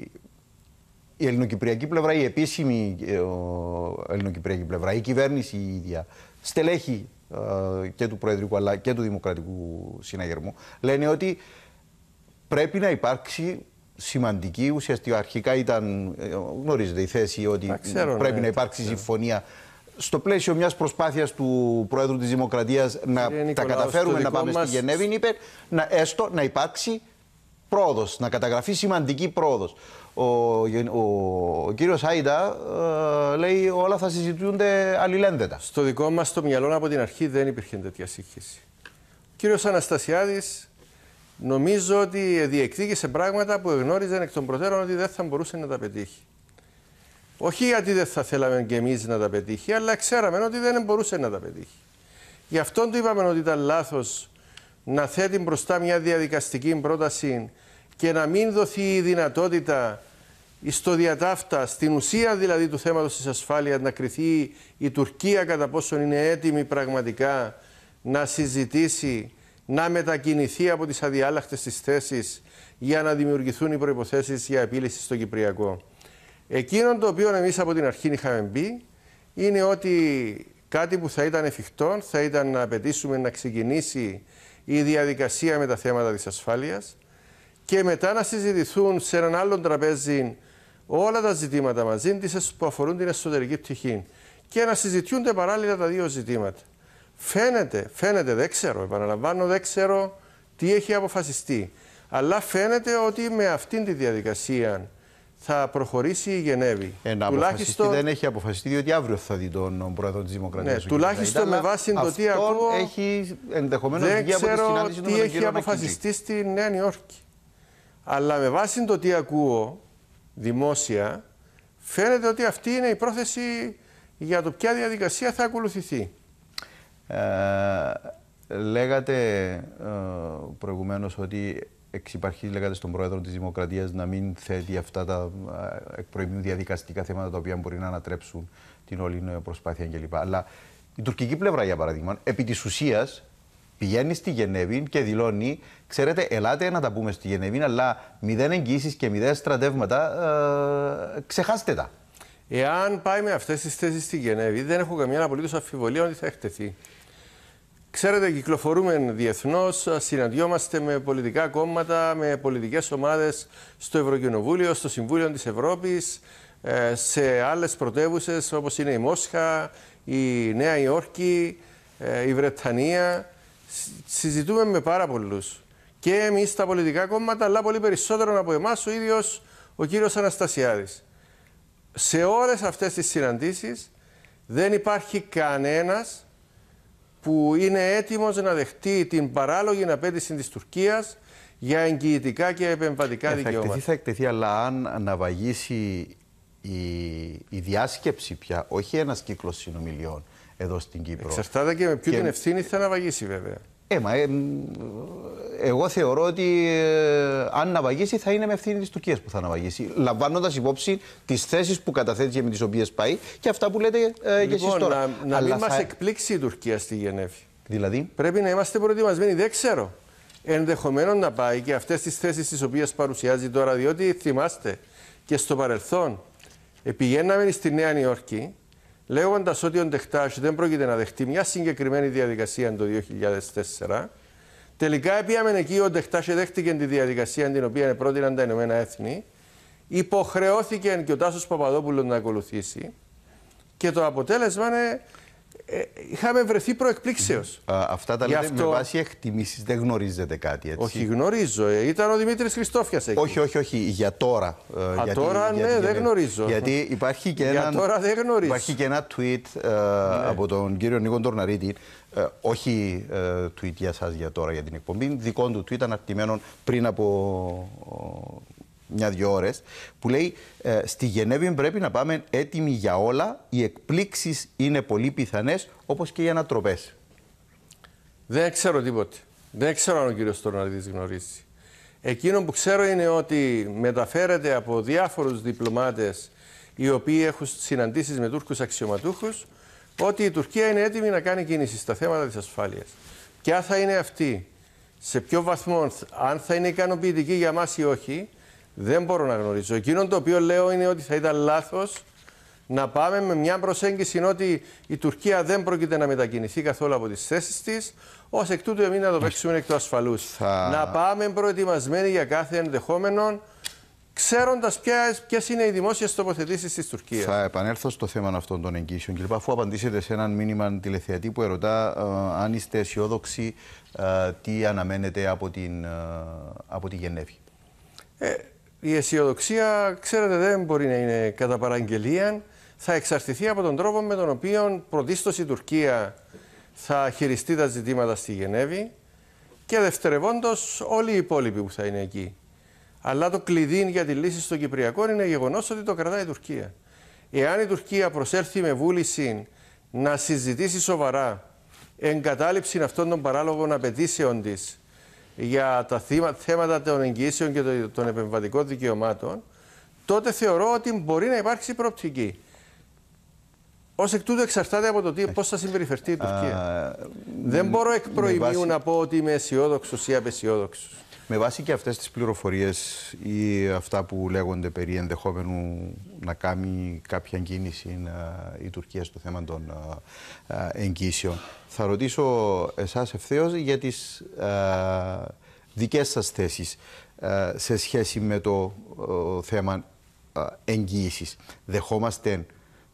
η ελληνοκυπριακή πλευρά, η επίσημη ο, ελληνοκυπριακή πλευρά, η κυβέρνηση η ίδια, στελέχη α, και του Προεδρικού αλλά και του Δημοκρατικού Συναγερμού, λένε ότι πρέπει να υπάρξει σημαντική, ουσιαστικά αρχικά ήταν, γνωρίζετε, η θέση ότι ξέρω, πρέπει ναι, να υπάρξει ξέρω. συμφωνία στο πλαίσιο μιας προσπάθειας του Προέδρου της Δημοκρατίας να Νικολάου, τα καταφέρουμε να πάμε μας... στη Γενέβη, είπε να, έστω να υπάρξει πρόοδος, να καταγραφεί σημαντική πρόοδος. Ο, ο, ο κύριος Άιντα ε, λέει όλα θα συζητούνται αλληλένδετα. Στο δικό μας το μυαλό από την αρχή δεν υπήρχε τέτοια σύγχυση. Ο κύριος Αναστασιάδης νομίζω ότι διεκδίκησε πράγματα που εγνώριζαν εκ των προτέρων ότι δεν θα μπορούσε να τα πετύχει. Όχι γιατί δεν θα θέλαμε και εμείς να τα πετύχει, αλλά ξέραμε ότι δεν μπορούσε να τα πετύχει. Γι' αυτό του είπαμε ότι ήταν λάθος να θέτει μπροστά μια διαδικαστική πρόταση και να μην δοθεί η δυνατότητα στο διατάφτα, στην ουσία δηλαδή του θέματος της ασφάλειας, να κριθεί η Τουρκία κατά πόσον είναι έτοιμη πραγματικά να συζητήσει, να μετακινηθεί από τις αδιάλακτες της θέσεις για να δημιουργηθούν οι προϋποθέσεις για επίλυση στο Κυπριακό. Εκείνο το οποίο εμείς από την αρχή είχαμε πει είναι ότι κάτι που θα ήταν εφικτό θα ήταν να απαιτήσουμε να ξεκινήσει η διαδικασία με τα θέματα της ασφάλειας και μετά να συζητηθούν σε έναν άλλον τραπέζι όλα τα ζητήματα μαζί της που αφορούν την εσωτερική πτυχή και να συζητιούνται παράλληλα τα δύο ζητήματα. Φαίνεται, φαίνεται, δεν ξέρω, επαναλαμβάνω, δεν ξέρω τι έχει αποφασιστεί, αλλά φαίνεται ότι με αυτήν τη διαδικασία θα προχωρήσει η Γενέβη. Ένα τουλάχιστον δεν έχει αποφασιστεί, διότι αύριο θα δει τον Πρόεδρο της Δημοκρατίας. Ναι, τουλάχιστον με βάση το τι ακούω, έχει ενδεχομένως δεν ξέρω τι έχει αποφασιστεί στη Νέα Υόρκη. Αλλά με βάση το τι ακούω δημόσια, φαίνεται ότι αυτή είναι η πρόθεση για το ποια διαδικασία θα ακολουθηθεί. Ε, λέγατε ε, προηγουμένως ότι εξυπαρχεί, λέγατε, στον Πρόεδρο της Δημοκρατίας να μην θέτει αυτά τα εκ προημίου διαδικαστικά θέματα τα οποία μπορεί να ανατρέψουν την όλη προσπάθεια κλπ. Αλλά η τουρκική πλευρά, για παράδειγμα, επί της ουσίας πηγαίνει στη Γενέβη και δηλώνει, ξέρετε, ελάτε να τα πούμε στη Γενέβη, αλλά μηδέν εγγύησεις και μηδέν στρατεύματα, ε, ξεχάστε τα. Εάν πάει με αυτές τις θέσεις στη Γενέβη, δεν έχω καμία απολύτως αμφιβολία ότι θα εκτεθεί. Ξέρετε, κυκλοφορούμε διεθνώς, συναντιόμαστε με πολιτικά κόμματα, με πολιτικές ομάδες στο Ευρωκοινοβούλιο, στο Συμβούλιο της Ευρώπης, σε άλλες πρωτεύουσες όπως είναι η Μόσχα, η Νέα Υόρκη, η Βρετανία. Συζητούμε με πάρα πολλούς. Και εμείς τα πολιτικά κόμματα, αλλά πολύ περισσότερο από εμάς ο ίδιος ο κύριος Αναστασιάδης. Σε όλες αυτές τις συναντήσεις δεν υπάρχει κανένας που είναι έτοιμος να δεχτεί την παράλογη απέτηση της Τουρκίας για εγγυητικά και επεμβατικά ε, δικαιώματα. Θα εκτεθεί, θα εκτεθεί, αλλά αν ναυαγήσει η, η διάσκεψη πια, όχι ένας κύκλος συνομιλιών εδώ στην Κύπρο. Εξαρτάται και με ποιο και... την ευθύνη θα ναυαγήσει βέβαια. Ε, μα, ε, εγώ θεωρώ ότι ε, αν ναυαγήσει θα είναι με ευθύνη της Τουρκίας που θα ναυαγήσει, λαμβάνοντας υπόψη τις θέσεις που καταθέτει και με τις οποίες πάει και αυτά που λέτε ε, λοιπόν, και εσείς τώρα. Να, να Αλλά μην θα... μας εκπλήξει η Τουρκία στη Γενέβη. Δηλαδή. Πρέπει να είμαστε προετοιμασμένοι, δεν ξέρω. Ενδεχομένως να πάει και αυτές τις θέσεις τις οποίες παρουσιάζει τώρα, διότι θυμάστε και στο παρελθόν πηγαίναμε στη Νέα Νιόρκη λέγοντας ότι ο Ντεχτάζ δεν πρόκειται να δεχτεί μια συγκεκριμένη διαδικασία το δύο χιλιάδες τέσσερα. Τελικά πήγαμε εκεί, ο Ντεχτάζ δέχτηκε τη διαδικασία την οποία πρότειναν τα Ηνωμένα Έθνη, υποχρεώθηκε και ο Τάσος Παπαδόπουλος να ακολουθήσει και το αποτέλεσμα είναι ε, είχαμε βρεθεί προεκπλήξεως. Α, αυτά τα λέτε αυτό... με βάση εκτιμήσεις, δεν γνωρίζετε κάτι, έτσι. Όχι, γνωρίζω. Ε, ήταν ο Δημήτρης Χριστόφιας εκεί. Όχι, όχι, όχι, για τώρα. Α, γιατί, τώρα ναι, γιατί, δεν γνωρίζω. Γιατί υπάρχει και, για ένα, τώρα δεν γνωρίζω. υπάρχει και ένα tweet ε, ναι. από τον κύριο Νίκο Τορναρίτη, ε, όχι ε, tweet για σας για τώρα για την εκπομπή, δικό του tweet αναρτημένο πριν από μια-δυο ώρες, που λέει ε, στη Γενέβη πρέπει να πάμε έτοιμοι για όλα, οι εκπλήξεις είναι πολύ πιθανές, όπως και οι ανατροπές. Δεν ξέρω τίποτε. Δεν ξέρω αν ο κύριος Τορναρίτης γνωρίζει. Εκείνο που ξέρω είναι ότι μεταφέρεται από διάφορους διπλωμάτες οι οποίοι έχουν συναντήσεις με Τούρκους αξιωματούχους ότι η Τουρκία είναι έτοιμη να κάνει κίνηση στα θέματα της ασφάλειας. Ποια θα είναι αυτή, σε ποιο βαθμό, αν θα είναι ικανοποιητική για μας ή όχι, δεν μπορώ να γνωρίζω. Εκείνο το οποίο λέω είναι ότι θα ήταν λάθος να πάμε με μια προσέγγιση ότι η Τουρκία δεν πρόκειται να μετακινηθεί καθόλου από τις θέσεις της, ως εκ τούτου εμείς να το παίξουμε εκ του ασφαλούς. Θα... Να πάμε προετοιμασμένοι για κάθε ενδεχόμενο, ξέροντας ποιες είναι οι δημόσιες τοποθετήσεις της Τουρκίας. Θα επανέλθω στο θέμα αυτών των εγγύσεων, κύριε, αφού απαντήσετε σε έναν μήνυμα τηλεθεατή που ερωτά ε, αν είστε αισιόδοξοι, ε, τι αναμένετε από, την, ε, από τη Γενέβη. Ε, η αισιοδοξία, ξέρετε, δεν μπορεί να είναι κατά παραγγελία. Θα εξαρτηθεί από τον τρόπο με τον οποίο πρωτίστως η Τουρκία θα χειριστεί τα ζητήματα στη Γενέβη και δευτερευόντως όλοι οι υπόλοιποι που θα είναι εκεί. Αλλά το κλειδί για τη λύση στο Κυπριακό είναι γεγονός ότι το κρατάει η Τουρκία. Εάν η Τουρκία προσέλθει με βούληση να συζητήσει σοβαρά εγκατάλειψη αυτών των παράλογων απαιτήσεων της για τα θέματα των εγγυήσεων και των επεμβατικών δικαιωμάτων, τότε θεωρώ ότι μπορεί να υπάρξει προοπτική. Ως εκ τούτου εξαρτάται από το πώς θα συμπεριφερθεί η Τουρκία. Α, δεν μπορώ εκ προημίου βάση... να πω ότι είμαι αισιόδοξος ή απαισιόδοξος. Με βάση και αυτές τις πληροφορίες ή αυτά που λέγονται περί ενδεχόμενου να κάνει κάποια κίνηση η Τουρκία στο θέμα των εγγύσεων, θα ρωτήσω εσάς ευθέως για τις α, δικές σας θέσεις α, σε σχέση με το α, θέμα εγγύησης. Δεχόμαστε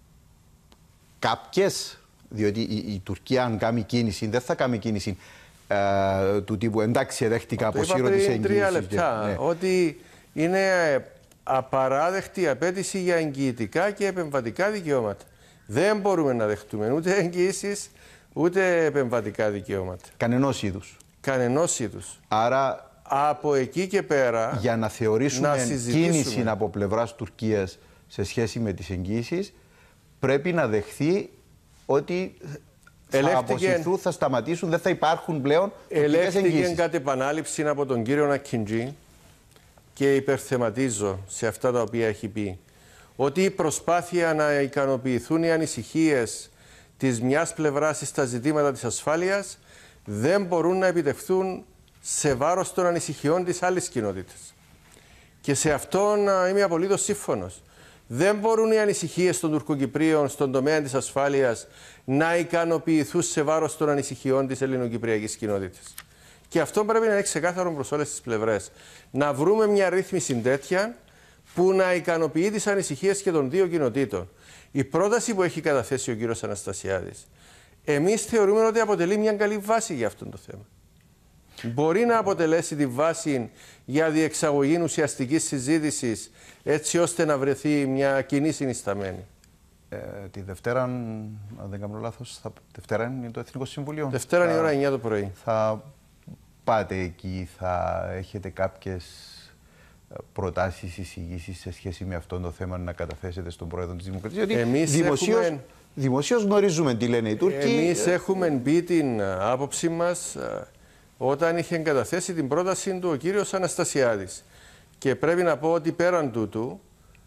κάποιες, διότι η, η Τουρκία αν κάνει κίνηση δεν θα κάνει κίνηση Uh, του τύπου εντάξει δέχτηκα αποσύρω τις εγγύησεις. Τρία λεπτά, ναι. Ότι είναι απαράδεκτη απέτηση για εγγυητικά και επεμβατικά δικαιώματα. Δεν μπορούμε να δεχτούμε ούτε εγγυήσεις ούτε επεμβατικά δικαιώματα. Κανενός είδους. Κανενός είδους. Άρα από εκεί και πέρα για να θεωρήσουμε να κίνηση από πλευράς Τουρκίας σε σχέση με τις εγγύησεις πρέπει να δεχθεί ότι θα αποσυρθούν, θα σταματήσουν, δεν θα υπάρχουν πλέον τουρκικές εγγύησεις. Ελέγχθηκε κατ' επανάληψη από τον κύριο Νακκιντζή και υπερθεματίζω σε αυτά τα οποία έχει πει ότι η προσπάθεια να ικανοποιηθούν οι ανησυχίες της μιας πλευράς στα ζητήματα της ασφάλειας δεν μπορούν να επιτευχθούν σε βάρος των ανησυχιών της άλλης κοινότητας. Και σε αυτόν είμαι απολύτως σύμφωνος. Δεν μπορούν οι ανησυχίες των Τουρκοκυπρίων στον τομέα της ασφάλειας να ικανοποιηθούν σε βάρος των ανησυχιών της ελληνοκυπριακής κοινότητας. Και αυτό πρέπει να είναι ξεκάθαρο προς όλες τις πλευρές. Να βρούμε μια ρύθμιση τέτοια που να ικανοποιεί τις ανησυχίες και των δύο κοινοτήτων. Η πρόταση που έχει καταθέσει ο κύριος Αναστασιάδης, εμείς θεωρούμε ότι αποτελεί μια καλή βάση για αυτό το θέμα. μπορεί να αποτελέσει τη βάση για διεξαγωγή ουσιαστικής συζήτησης, έτσι ώστε να βρεθεί μια κοινή συνισταμένη. Ε, τη Δευτέρα, αν δεν κάνω λάθος, θα... Δευτέρα είναι το Εθνικό Συμβουλίο. Δευτέρα είναι η θα... ώρα εννιά το πρωί. Θα πάτε εκεί, θα έχετε κάποιες προτάσεις, εισηγήσεις σε σχέση με αυτό το θέμα να καταθέσετε στον Πρόεδρο της Δημοκρατίας? Γιατί εμείς δημοσίως, έχουμε... δημοσίως γνωρίζουμε τι λένε οι Τούρκοι. Εμείς έχουμε μπει την άποψή μας όταν είχε καταθέσει την πρόταση του ο κύριος Αναστασιάδης. Και πρέπει να πω ότι πέραν τούτου,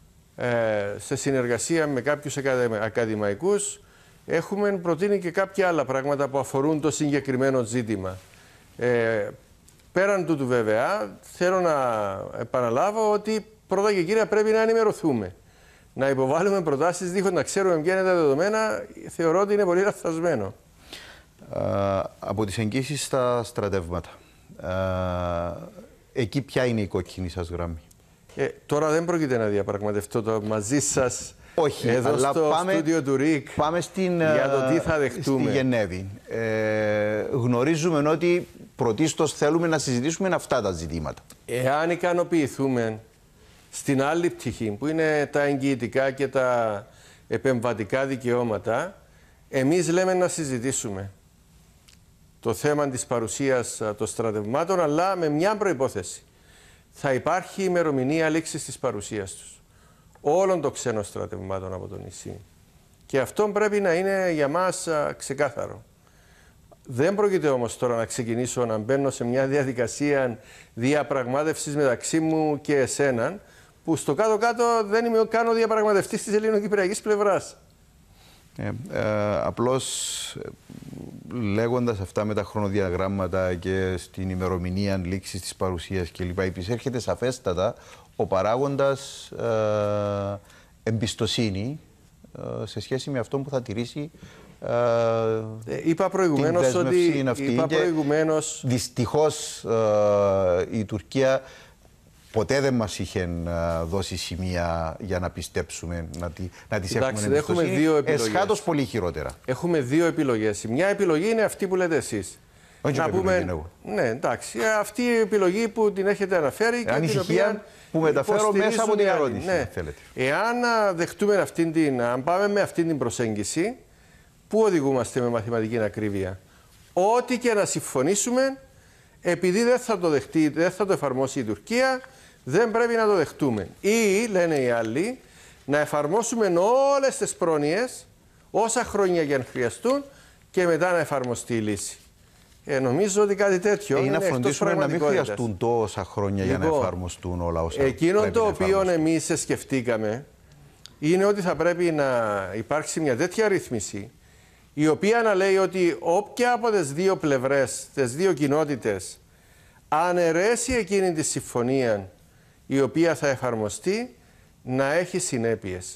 σε συνεργασία με κάποιους ακαδημαϊκούς, έχουμε προτείνει και κάποια άλλα πράγματα που αφορούν το συγκεκριμένο ζήτημα. Ε, πέραν τούτου βέβαια, θέλω να επαναλάβω ότι πρώτα και κύρια πρέπει να ενημερωθούμε. Να υποβάλουμε προτάσεις δίχως να ξέρουμε ποια είναι τα δεδομένα, θεωρώ ότι είναι πολύ λαθασμένο. Uh, από τις εγγύσεις στα στρατεύματα, uh, εκεί ποια είναι η κόκκινη σας γραμμή? Ε, τώρα δεν πρόκειται να διαπραγματευτώ το μαζί σας. Όχι, εδώ αλλά στο πάμε, στούντιο του ΡΙΚ πάμε στην, για το τι θα δεχτούμε. Στη Γενέβη. Ε, γνωρίζουμε ότι πρωτίστως θέλουμε να συζητήσουμε αυτά τα ζητήματα. Εάν ικανοποιηθούμε στην άλλη πτυχή, που είναι τα εγγυητικά και τα επεμβατικά δικαιώματα, εμείς λέμε να συζητήσουμε το θέμα της παρουσίας των στρατευμάτων, αλλά με μια προϋπόθεση. Θα υπάρχει ημερομηνία λήξης της παρουσίας τους, όλων των ξένων στρατευμάτων από το νησί. Και αυτό πρέπει να είναι για μας ξεκάθαρο. Δεν πρόκειται όμως τώρα να ξεκινήσω να μπαίνω σε μια διαδικασία διαπραγμάτευσης μεταξύ μου και εσέναν, που στο κάτω-κάτω δεν είμαι καν ο διαπραγματευτής της ελληνοκυπριακής πλευράς. Ε, ε, απλώς λέγοντας αυτά με τα χρονοδιαγράμματα και στην ημερομηνία λήξης της παρουσίας κλπ. Υπησέρχεται σαφέστατα ο παράγοντας ε, εμπιστοσύνη ε, σε σχέση με αυτό που θα τηρήσει ε, ε, είπα προηγουμένως ότι αυτή. Είπα προηγουμένως... Δυστυχώς ε, η Τουρκία ποτέ δεν μας είχε δώσει σημεία για να πιστέψουμε, να, τη, να τις Εντάξει, έχουμε εμπιστοσύνη. Έχουμε δύο επιλογές. Εσχάτως πολύ χειρότερα. Έχουμε δύο επιλογές. Μια επιλογή είναι αυτή που λέτε εσείς. Όχι να πούμε, εγώ. Ναι, εντάξει. Αυτή η επιλογή που την έχετε αναφέρει και την οποία που μεταφέρω μέσα από την ερώτηση. Ναι. Εάν δεχτούμε αυτήν την, αν πάμε με αυτή την προσέγγιση, πού οδηγούμαστε με μαθηματική ακρίβεια? Ό,τι και να συμφωνήσουμε, επειδή δεν θα το δεχτεί, δεν θα το εφαρμόσει η Τουρκία, δεν πρέπει να το δεχτούμε. Ή, λένε οι άλλοι, να εφαρμόσουμε όλες τις πρόνοιες, όσα χρόνια και αν χρειαστούν, και μετά να εφαρμοστεί η λύση. Ε, νομίζω ότι κάτι τέτοιο είναι, είναι να φροντίσουμε να μην χρειαστούν τόσα χρόνια λοιπόν, για να εφαρμοστούν όλα όσα εκείνο το οποίο εμείς σκεφτήκαμε είναι ότι θα πρέπει να υπάρξει μια τέτοια ρύθμιση, η οποία να λέει ότι όποια από τις δύο πλευρές, τις δύο κοινότητες, αναιρέσει εκείνη τη συμφωνία η οποία θα εφαρμοστεί, να έχει συνέπειες.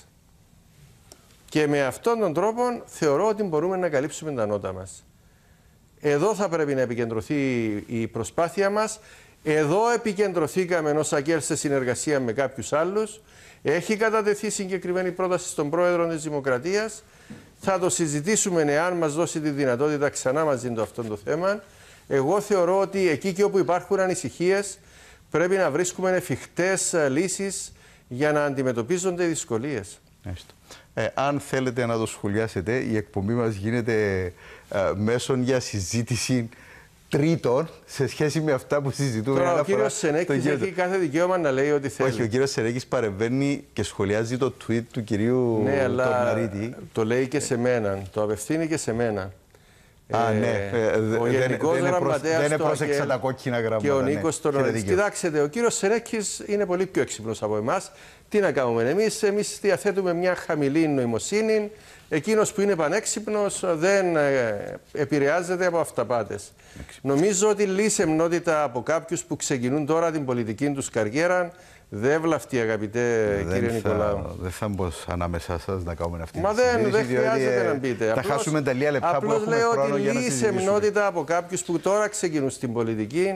Και με αυτόν τον τρόπο θεωρώ ότι μπορούμε να καλύψουμε τα νότα μας. Εδώ θα πρέπει να επικεντρωθεί η προσπάθεια μας. Εδώ επικεντρωθήκαμε ενός ΑΚΕΛ σε συνεργασία με κάποιους άλλους. Έχει κατατεθεί συγκεκριμένη πρόταση στον Πρόεδρο της Δημοκρατίας. Θα το συζητήσουμε εάν μας δώσει τη δυνατότητα ξανά μαζί του αυτό το θέμα. Εγώ θεωρώ ότι εκεί και όπου υπάρχουν ανησυχίες πρέπει να βρίσκουμε εφικτές λύσεις για να αντιμετωπίζονται οι δυσκολίες. Ε, αν θέλετε να το σχολιάσετε, η εκπομπή μας γίνεται ε, μέσον για συζήτηση τρίτων σε σχέση με αυτά που συζητούμε. Τώρα, ο κύριος Σενέκης έχει κάθε δικαίωμα να λέει ό,τι θέλει. Όχι, ο κύριος Σενέκης παρεμβαίνει και σχολιάζει το tweet του κυρίου ναι, Τορναρίτη. Αλλά το λέει και σε μένα, το απευθύνει και σε μένα. Α, ε, ναι. Ε, ο Γενικός Γραμματέας δεν πρόσεξα τα κόκκινα γραμμάτα. Και ο Νίκος ναι. Τορναρίτη. Κοιτάξτε, ο κύριος Σενέκης είναι πολύ πιο έξυπνος από εμάς. Τι να κάνουμε εμείς, εμείς διαθέτουμε μια χαμηλή νοημοσύνη. Εκείνος που είναι πανέξυπνος δεν ε, επηρεάζεται από αυταπάτες. Νομίζω ότι λύση εμνότητα από κάποιους που ξεκινούν τώρα την πολιτική τους καριέρα δεν βλαφτεί, αγαπητέ δεν κύριε θα, Νικολάου. Δεν θα μπω ανάμεσά σας να κάνουμε αυτή Μα τη συζήτηση. Μα δεν χρειάζεται να μπείτε. Θα απλώς, χάσουμε τα λίγα λεπτά που έχουμε λέω χρόνο ότι για να λύση συζητήσουμε. εμνότητα από κάποιους που τώρα ξεκινούν στην πολιτική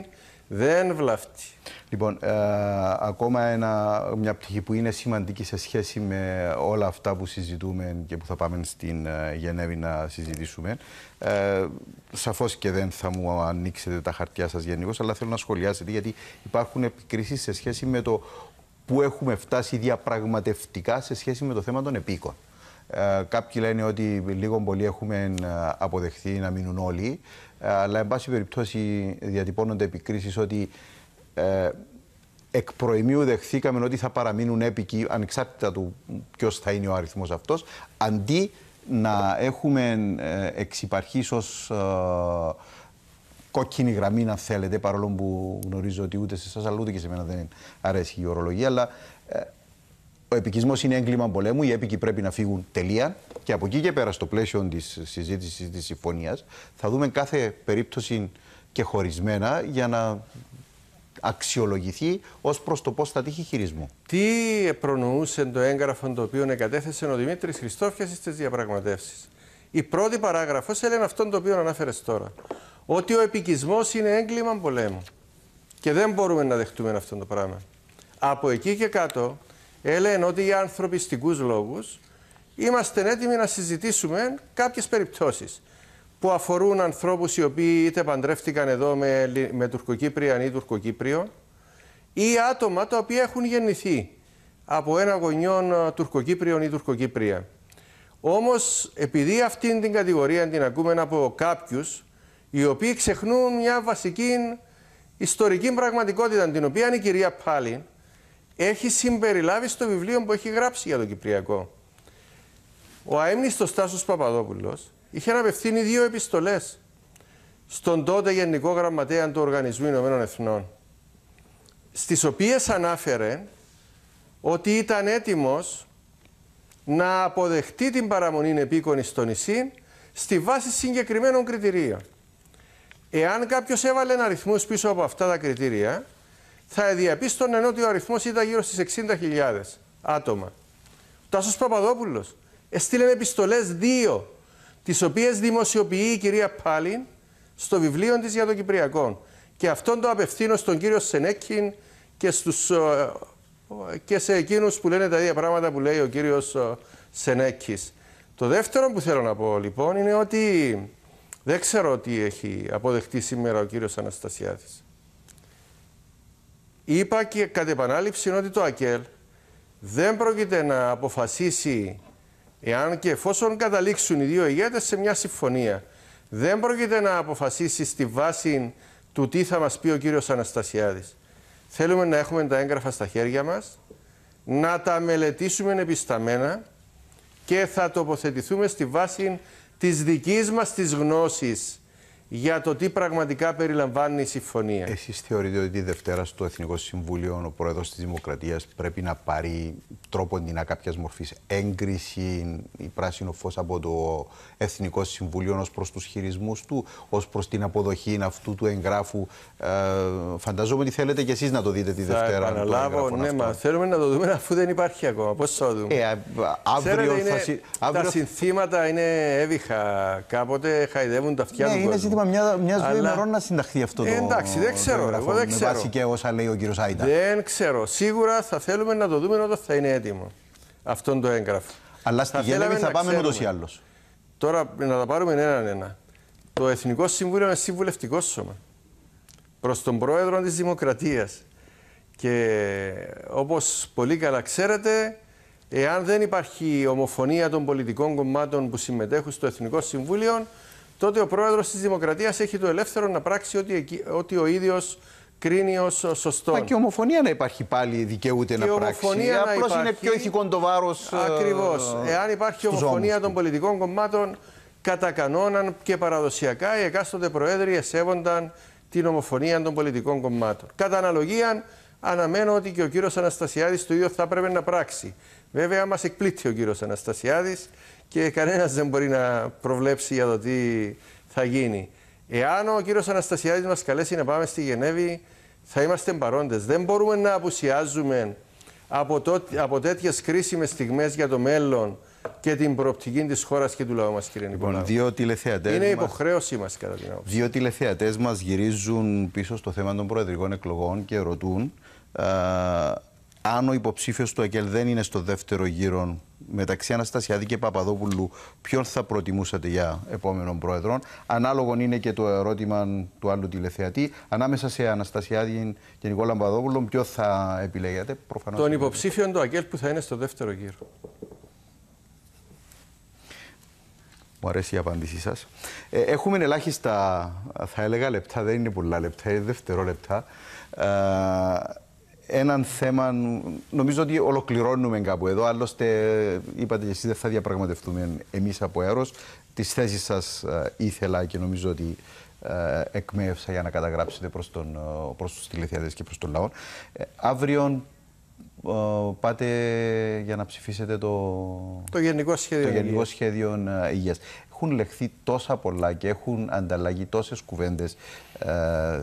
Δεν βλαφτεί. Λοιπόν, ε, ακόμα ένα, μια πτυχή που είναι σημαντική σε σχέση με όλα αυτά που συζητούμε και που θα πάμε στην ε, Γενέβη να συζητήσουμε. Ε, σαφώς και δεν θα μου ανοίξετε τα χαρτιά σας γενικώς, αλλά θέλω να σχολιάσετε, γιατί υπάρχουν επικρίσεις σε σχέση με το που έχουμε φτάσει διαπραγματευτικά σε σχέση με το θέμα των επίκων. Ε, κάποιοι λένε ότι λίγο πολύ έχουμε αποδεχθεί να μείνουν όλοι, αλλά εν πάση περιπτώσει διατυπώνονται επικρίσεις ότι ε, εκ προημίου δεχθήκαμε ότι θα παραμείνουν έπικοι ανεξάρτητα του ποιος θα είναι ο αριθμός αυτός, αντί να έχουμε ε, εξυπαρχής ως ε, κόκκινη γραμμή, αν θέλετε, παρόλο που γνωρίζω ότι ούτε σε εσάς αλλά ούτε και σε μένα δεν αρέσει η ορολογία, αλλά ε, ο επικισμός είναι έγκλημα πολέμου, οι έπικοι πρέπει να φύγουν τελεία και από εκεί και πέρα στο πλαίσιο της συζήτησης της συμφωνίας θα δούμε κάθε περίπτωση και χωρισμένα για να αξιολογηθεί ως προς το πώς θα τύχει χειρισμού. Τι προνοούσε το έγγραφο το οποίο εκατέθεσε ο Δημήτρης Χριστόφιας στις διαπραγματεύσεις? Η πρώτη παράγραφος έλεγε αυτόν το οποίο ανάφερες τώρα. Ότι ο επικισμός είναι έγκλημα πολέμου. Και δεν μπορούμε να δεχτούμε αυτό το πράγμα. Από εκεί και κάτω έλεγαν ότι για ανθρωπιστικούς λόγους είμαστε έτοιμοι να συζητήσουμε κάποιες περιπτώσεις που αφορούν ανθρώπους οι οποίοι είτε παντρεύτηκαν εδώ με, με Τουρκοκύπρια ή Τουρκοκύπριο ή άτομα τα οποία έχουν γεννηθεί από ένα γονιό Τουρκοκύπριον ή Τουρκοκύπρια. Όμως, επειδή αυτήν την κατηγορία την ακούμε από κάποιους οι οποίοι ξεχνούν μια βασική ιστορική πραγματικότητα, την οποία η κυρία Πάλιν έχει συμπεριλάβει στο βιβλίο που έχει γράψει για το Κυπριακό. Ο αείμνηστος Τάσος Παπαδόπουλος είχε απευθύνει δύο επιστολές στον τότε Γενικό Γραμματέα του Οργανισμού Ηνωμένων Εθνών, στις οποίες ανάφερε ότι ήταν έτοιμος να αποδεχτεί την παραμονή επίκων στο νησί στη βάση συγκεκριμένων κριτηρίων. Εάν κάποιος έβαλε αριθμούς πίσω από αυτά τα κριτήρια, θα διαπίστωνε ότι ο αριθμός ήταν γύρω στις εξήντα χιλιάδες άτομα. Ο Τάσος Παπαδόπουλος έστειλε επιστολές δύο, τις οποίες δημοσιοποιεί η κυρία Πάλιν στο βιβλίο της για το Κυπριακό. Και αυτόν το απευθύνω στον κύριο Σενέκιν και, στους, και σε εκείνους που λένε τα ίδια πράγματα που λέει ο κύριος Σενέκης. Το δεύτερο που θέλω να πω λοιπόν είναι ότι δεν ξέρω τι έχει αποδεχτεί σήμερα ο κύριος Αναστασιάδης. Είπα και κατ' επανάληψη ότι το ΑΚΕΛ δεν πρόκειται να αποφασίσει, εάν και εφόσον καταλήξουν οι δύο ηγέτες σε μια συμφωνία, δεν πρόκειται να αποφασίσει στη βάση του τι θα μας πει ο κύριος Αναστασιάδης. Θέλουμε να έχουμε τα έγγραφα στα χέρια μας, να τα μελετήσουμε επισταμμένα και θα τοποθετηθούμε στη βάση της δικής μας της γνώσης για το τι πραγματικά περιλαμβάνει η συμφωνία. Εσείς θεωρείτε ότι τη Δευτέρα στο Εθνικό Συμβούλιο ο Πρόεδρος της Δημοκρατίας πρέπει να πάρει τρόποντινά κάποιας μορφής έγκριση ή πράσινο φως από το Εθνικό Συμβούλιο ως προς τους χειρισμούς του, ως προς την αποδοχή αυτού του εγγράφου? Ε, φανταζόμαι ότι θέλετε και εσείς να το δείτε τη θα Δευτέρα. Θα επαναλάβω, ναι, μα θέλουμε να το δούμε αφού δεν υπάρχει ακόμα. Πώς θα το δούμε? Ε, αύριο Ξέρετε, θα... είναι, αύριο... τα συνθήματα είναι έβυχα. Κάποτε χαϊδεύουν τα αυτιά ναι, του είναι κόσμου. ζήτημα μια, μιας Αλλά... δύο ημερών να συνταχθεί αυτό το, ε, εντάξει, δεν ξέρω, το εγώ δεν με ξέρω. βάση και όσα λέει ο κύριος Άιντα. Δεν ξέρω. Σίγουρα θα θέλουμε να το δούμε όταν θα είναι έτοιμο αυτόν το έγγραφο. Αλλά στη Γενέβη θα πάμε ούτως ή άλλως. Τώρα να τα πάρουμε έναν ένα. Το Εθνικό Συμβούλιο είναι συμβουλευτικό σώμα προς τον Πρόεδρο της Δημοκρατίας. Και όπως πολύ καλά ξέρετε, εάν δεν υπάρχει ομοφωνία των πολιτικών κομμάτων που συμμετέχουν στο Εθνικό Συμβούλιο, τότε ο Πρόεδρος της Δημοκρατίας έχει το ελεύθερο να πράξει ό,τι, ό,τι ο ίδιος κρίνει ως σωστό. Μα και ομοφωνία να υπάρχει πάλι δικαιούται και να πράξει. Απλώς είναι πιο ηθικό το βάρος. Ακριβώς. Ε, Εάν υπάρχει ομοφωνία των του. πολιτικών κομμάτων, κατά κανόναν και παραδοσιακά οι εκάστοτε προέδροι εσέβονταν την ομοφωνία των πολιτικών κομμάτων. Κατά αναλογία, αναμένω ότι και ο κύριος Αναστασιάδης το ίδιο θα έπρεπε να πράξει. Βέβαια, μας εκπλήττει ο κύριος Αναστασιάδης και κανένας δεν μπορεί να προβλέψει για το τι θα γίνει. Εάν ο κύριος Αναστασιάδης μας καλέσει να πάμε στη Γενέβη, θα είμαστε παρόντες. Δεν μπορούμε να απουσιάζουμε από, το, από τέτοιες κρίσιμες στιγμές για το μέλλον και την προοπτική της χώρας και του λαού μας, κύριε Νικολάου. Λοιπόν, δύο τηλεθεατές Είναι μας... υποχρέωσή μας, κατά την άποψη. Δύο τηλεθεατές μας γυρίζουν πίσω στο θέμα των προεδρικών εκλογών και ρωτούν α, αν ο υποψήφιος του ΑΚΕΛ δεν είναι στο δεύτερο γύρο μεταξύ Αναστασιάδη και Παπαδόπουλου, ποιον θα προτιμούσατε για επόμενον πρόεδρο? Ανάλογον είναι και το ερώτημα του άλλου τηλεθεατή. Ανάμεσα σε Αναστασιάδη και Νικόλα Παπαδόπουλο, ποιο θα επιλέγετε? Προφανώς τον υποψήφιο του ΑΚΕΛ που θα είναι στο δεύτερο γύρο. Μου αρέσει η απάντησή σας. Ε, έχουμε ελάχιστα, θα έλεγα, λεπτά, δεν είναι πολλά λεπτά, είναι δευτερόλεπτα. Ε, έναν θέμα, νομίζω ότι ολοκληρώνουμε κάπου εδώ. Άλλωστε, είπατε και εσείς, δεν θα διαπραγματευτούμε εμείς από Αέρος. Τις θέσεις σας ε, ήθελα και νομίζω ότι ε, εκμεύσα για να καταγράψετε προς, τον, προς τους τηλεθεατές και προς τον λαό. Ε, αύριο ε, πάτε για να ψηφίσετε το, το Γενικό Σχέδιο, το Γενικό Σχέδιο ε, Υγείας. Έχουν λεχθεί τόσα πολλά και έχουν ανταλλαγεί τόσες κουβέντες ε,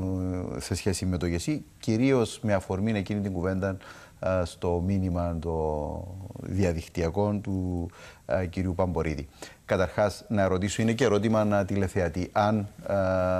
σε σχέση με το ΓΕΣΥ, κυρίως με αφορμή εκείνη την κουβέντα ε, στο μήνυμα το διαδικτυακό του ε, κυρίου Παμπορίδη. Καταρχάς, να ρωτήσω, είναι και ερώτημα τηλεθεατή, αν ε,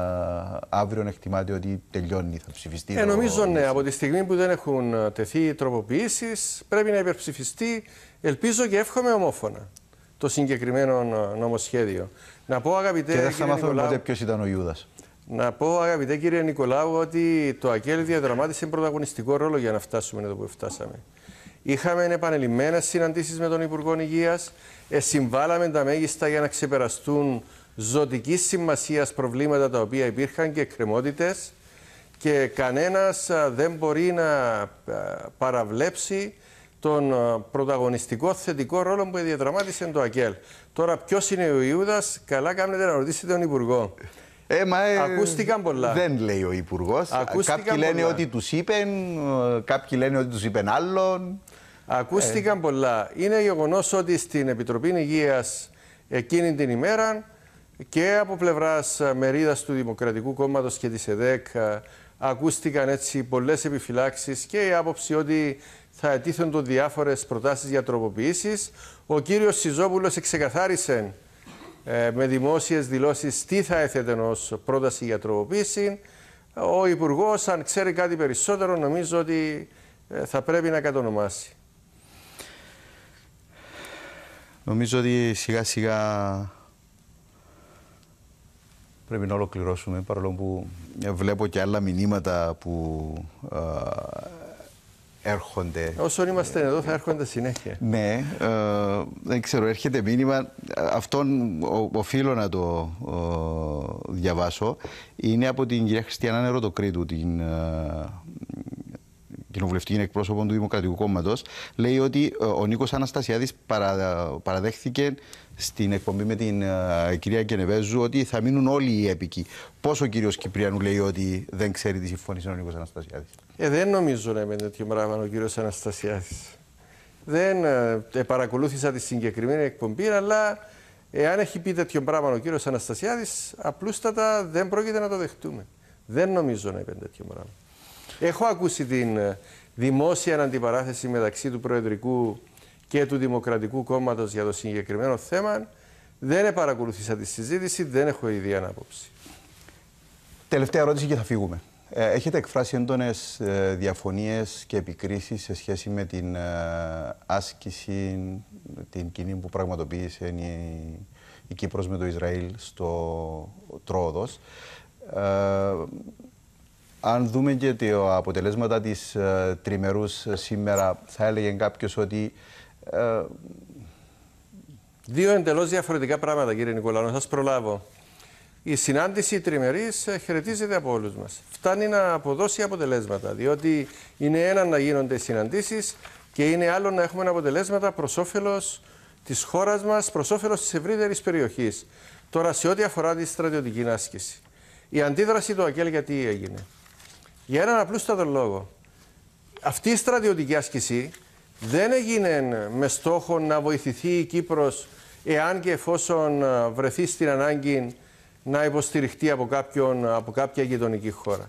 αύριο εκτιμάτε ότι τελειώνει, θα ψηφιστεί. Ε, νομίζω το... ναι, από τη στιγμή που δεν έχουν τεθεί τροποποιήσεις, πρέπει να υπερψηφιστεί, ελπίζω και εύχομαι ομόφωνα, το συγκεκριμένο νομοσχέδιο. Να πω, αγαπητέ, και δεν θα μάθουμε Νικολάου, ποτέ ποιος ήταν ο Ιούδας. Να πω, αγαπητέ κύριε Νικολάου, ότι το ΑΚΕΛ διαδραμάτισε πρωταγωνιστικό ρόλο για να φτάσουμε εδώ που φτάσαμε. Είχαμε επανελειμμένες συναντήσεις με τον Υπουργό Υγείας, ε, συμβάλαμε τα μέγιστα για να ξεπεραστούν ζωτικής σημασίας προβλήματα τα οποία υπήρχαν και εκκρεμότητες, και κανένας δεν μπορεί να παραβλέψει τον πρωταγωνιστικό θετικό ρόλο που διαδραμάτισε το ΑΚΕΛ. Τώρα, ποιος είναι ο Ιούδας, καλά κάνετε να ρωτήσετε τον Υπουργό. Ε, μα, ε, Ακούστηκαν πολλά. Δεν λέει ο Υπουργός. Κάποιοι πολλά. λένε ότι τους είπεν, κάποιοι λένε ότι τους είπεν άλλον. Ακούστηκαν ε. πολλά. Είναι γεγονός ότι στην Επιτροπή Υγείας εκείνη την ημέρα και από πλευράς μερίδας του Δημοκρατικού Κόμματος και της ΕΔΕΚ ακούστηκαν έτσι πολλές επιφυλάξεις και η άποψη ότι θα ετίθενται διάφορες προτάσεις για τροποποιήσεις. Ο κύριος Σιζόπουλος εξεκαθάρισε ε, με δημόσιες δηλώσεις τι θα έθετε ως πρόταση για τροποποίηση. Ο Υπουργός, αν ξέρει κάτι περισσότερο, νομίζω ότι ε, θα πρέπει να κατονομάσει. Νομίζω ότι σιγά σιγά πρέπει να ολοκληρώσουμε, παρόλο που βλέπω και άλλα μηνύματα που ε, έρχονται. Όσον είμαστε εδώ θα έρχονται συνέχεια. Ναι, ε, δεν ξέρω, έρχεται μήνυμα, αυτόν οφείλω να το ε, διαβάσω. Είναι από την κυρία Χριστιανά Νεροτοκρήτου, την ε, κοινοβουλευτική εκπρόσωπο του Δημοκρατικού Κόμματος. Λέει ότι ε, ο Νίκος Αναστασιάδης παρα, παραδέχθηκε στην εκπομπή με την uh, κυρία Κενεβέζου ότι θα μείνουν όλοι οι έπικοι. Πώς ο κύριος Κυπριανού λέει ότι δεν ξέρει τι συμφωνήσε ο Νίκος Αναστασιάδης? Ε, δεν νομίζω να είμαι τέτοιο πράγμα ο κύριος Αναστασιάδης. Δεν ε, παρακολούθησα τη συγκεκριμένη εκπομπή, αλλά εάν έχει πει τέτοιο πράγμα ο κύριος Αναστασιάδης, απλούστατα δεν πρόκειται να το δεχτούμε. Δεν νομίζω να είπε τέτοιο πράγμα. Έχω ακούσει την δημόσια αντιπαράθεση μεταξύ του Προεδρικού και του Δημοκρατικού Κόμματος για το συγκεκριμένο θέμα. Δεν παρακολουθήσα τη συζήτηση, δεν έχω ίδια άποψη. Τελευταία ερώτηση και θα φύγουμε. Έχετε εκφράσει έντονες διαφωνίες και επικρίσεις σε σχέση με την άσκηση, την κοινή που πραγματοποίησε η, η Κύπρος με το Ισραήλ στο Τρόοδος. Ε, αν δούμε και τα αποτελέσματα της ε, τριμερούς σήμερα, θα έλεγε κάποιος ότι ε, δύο εντελώς διαφορετικά πράγματα, κύριε Νικολάου, να σας προλάβω. Η συνάντηση τριμερής χαιρετίζεται από όλους μας. Φτάνει να αποδώσει αποτελέσματα, διότι είναι ένα να γίνονται οι συναντήσεις και είναι άλλο να έχουμε αποτελέσματα προς όφελος της χώρας μας, προς όφελος της ευρύτερης περιοχής. Τώρα, σε ό,τι αφορά τη στρατιωτική άσκηση, η αντίδραση του ΑΚΕΛ γιατί έγινε? Για έναν απλούστατο λόγο. Αυτή η στρατιωτική άσκηση δεν έγινε με στόχο να βοηθηθεί η Κύπρος εάν και εφόσον βρεθεί στην ανάγκη να υποστηριχτεί από, κάποιον, από κάποια γειτονική χώρα.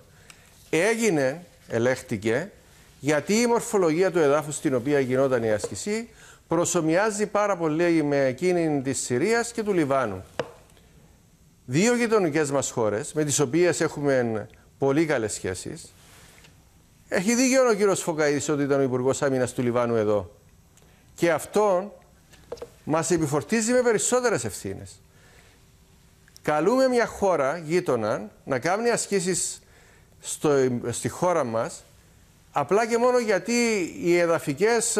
Έγινε, ελέγχτηκε, γιατί η μορφολογία του εδάφους στην οποία γινόταν η άσκηση προσομοιάζει πάρα πολύ με εκείνη της Συρίας και του Λιβάνου. Δύο γειτονικές μας χώρες, με τις οποίες έχουμε πολύ καλές σχέσεις. Έχει δίκιο ο κύριος Φωκαίδης ότι ήταν ο Υπουργός Άμυνας του Λιβάνου εδώ. Και αυτό μας επιφορτίζει με περισσότερες ευθύνες. Καλούμε μια χώρα γείτονα να κάνει ασκήσεις στο, στη χώρα μας, απλά και μόνο γιατί οι εδαφικές,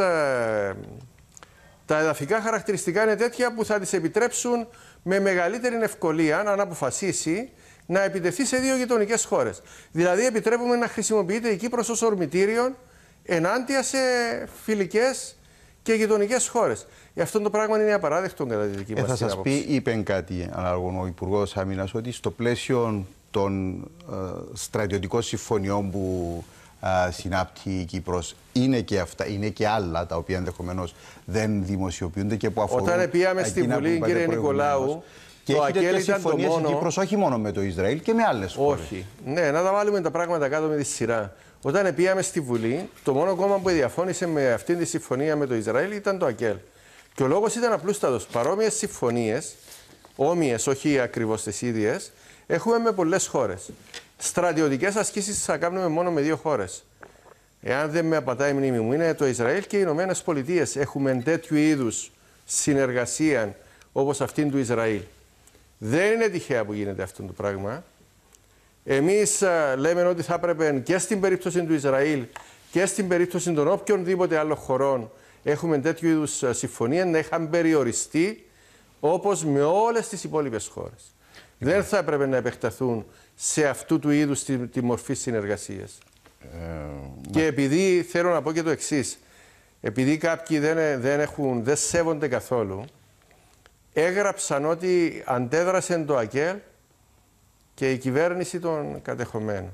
τα εδαφικά χαρακτηριστικά είναι τέτοια που θα τις επιτρέψουν με μεγαλύτερη ευκολία, αν αποφασίσει, να επιτεθεί σε δύο γειτονικές χώρες. Δηλαδή επιτρέπουμε να χρησιμοποιείται η Κύπρος ως ορμητήριο ενάντια σε φιλικές και γειτονικές χώρες. Αυτό το πράγμα είναι απαράδεκτο κατά τη δική μας άποψη. Θα σας πει, είπε κάτι ανάλογο ο Υπουργός Άμυνας, ότι στο πλαίσιο των ε, στρατιωτικών συμφωνιών που ε, συνάπτει η Κύπρος είναι και αυτά, είναι και άλλα τα οποία ενδεχομένως δεν δημοσιοποιούνται και που αφορούν. Όταν πήγαμε στη Βουλή, κύριε Νικολάου, και το έχετε ΑΚΕΛ ήταν το μόνο... η Κύπρος, όχι μόνο με το Ισραήλ και με άλλες χώρες. Όχι. Ναι, να τα βάλουμε τα πράγματα κάτω με τη σειρά. Όταν πήγαμε στη Βουλή, το μόνο κόμμα που διαφώνησε με αυτή τη συμφωνία με το Ισραήλ ήταν το ΑΚΕΛ. Και ο λόγος ήταν απλούστατος. Παρόμοιες συμφωνίες, όμοιες, όχι ακριβώς τις ίδιες, έχουμε με πολλές χώρες. Στρατιωτικές ασκήσεις θα κάνουμε μόνο με δύο χώρες. Εάν δεν με απατάει η μνήμη μου, είναι το Ισραήλ και οι Ηνωμένες Πολιτείες. Έχουμε τέτοιου είδους συνεργασία όπως αυτήν του Ισραήλ. Δεν είναι τυχαία που γίνεται αυτό το πράγμα. Εμείς λέμε ότι θα έπρεπε και στην περίπτωση του Ισραήλ και στην περίπτωση των οποιονδήποτε άλλων χωρών έχουμε τέτοιου είδους συμφωνία να είχαν περιοριστεί όπως με όλες τις υπόλοιπες χώρες. Λοιπόν. Δεν θα έπρεπε να επεκταθούν σε αυτού του είδους τη, τη μορφή συνεργασίας. Ε, και μα... επειδή θέλω να πω και το εξής, επειδή κάποιοι δεν, δεν, έχουν, δεν σέβονται καθόλου, έγραψαν ότι αντέδρασε το ΑΚΕΛ και η κυβέρνηση των κατεχομένων.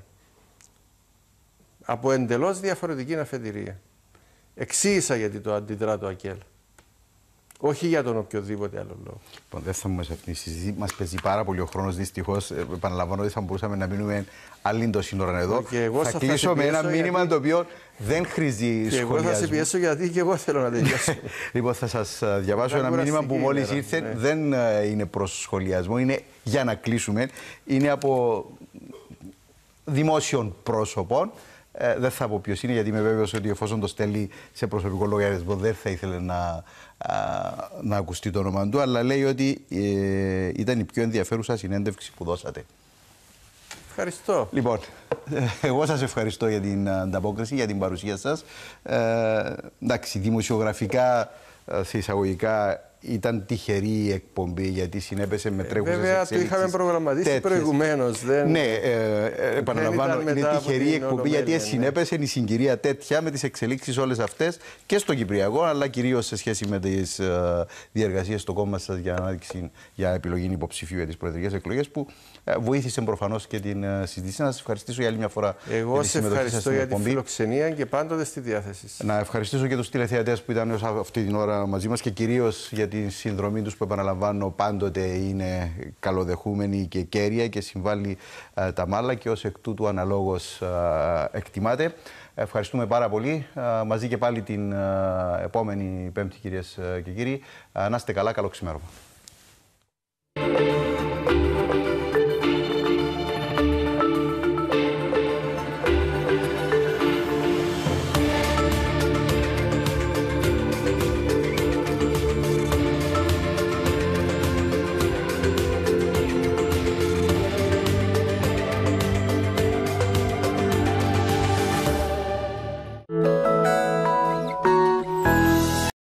Από εντελώς διαφορετική αφετηρία. Εξήγησα γιατί το αντιδρά το ΑΚΕΛ. Όχι για τον οποιοδήποτε άλλο λόγο. Λοιπόν, δεν θα μου σε αυτή τη συζήτηση. Μας παίζει πάρα πολύ ο χρόνος. Δυστυχώς, επαναλαμβάνω ότι θα μπορούσαμε να μείνουμε άλλη τόση ώρα εδώ. Θα, θα κλείσω με ένα μήνυμα γιατί... το οποίο δεν χρήζει σχολιασμό. Και εγώ θα σε πιέσω γιατί και εγώ θέλω να τελειώσω. Λοιπόν, θα σας διαβάσω ένα μήνυμα που μόλις ήρθε. Ναι. Δεν είναι προς σχολιασμό, είναι για να κλείσουμε. Είναι από δημόσιων πρόσωπων. Ε, δεν θα πω ποιος είναι, γιατί είμαι βέβαιος ότι εφόσον το στέλνει σε προσωπικό λογαριασμό δεν θα ήθελε να, α, να ακουστεί το όνομα του, αλλά λέει ότι ε, ήταν η πιο ενδιαφέρουσα συνέντευξη που δώσατε. Ευχαριστώ. Λοιπόν, εγώ σας ευχαριστώ για την ανταπόκριση, για την παρουσία σας. Ε, εντάξει, δημοσιογραφικά, σε εισαγωγικά, ήταν τυχερή η εκπομπή γιατί συνέπεσε με τρέχουσες εξέλιξεις. Βέβαια, το είχαμε προγραμματίσει προηγουμένως. Δεν... Ναι, ε, ε, επαναλαμβάνω, είναι τυχερή η εκπομπή γιατί ναι. συνέπεσε η συγκυρία τέτοια με τις εξελίξεις όλες αυτές και στο Κυπριακό, αλλά κυρίως σε σχέση με τις ε, διεργασίες στο κόμμα σας για ανάδειξη, για επιλογή υποψηφίου για τις προεδρικές εκλογές που ε, βοήθησε προφανώς και την ε, συζήτηση. Να σας ευχαριστήσω για άλλη μια φορά. Εγώ σε ευχαριστώ για τη φιλοξενία και πάντοτε στη διάθεση σας. Να ευχαριστήσω και τους τηλεθεατές που ήταν αυτή την ώρα μαζί μας και κυρίως για τη συνδρομή τους που επαναλαμβάνω πάντοτε είναι καλοδεχούμενη και κέρια και συμβάλλει ε, τα μάλα και ως εκ τούτου αναλόγως ε, εκτιμάται. Ευχαριστούμε πάρα πολύ. Ε, μαζί και πάλι την ε, επόμενη Πέμπτη, κυρίες και κύριοι. Ε, να είστε καλά, καλό ξημέρωμα.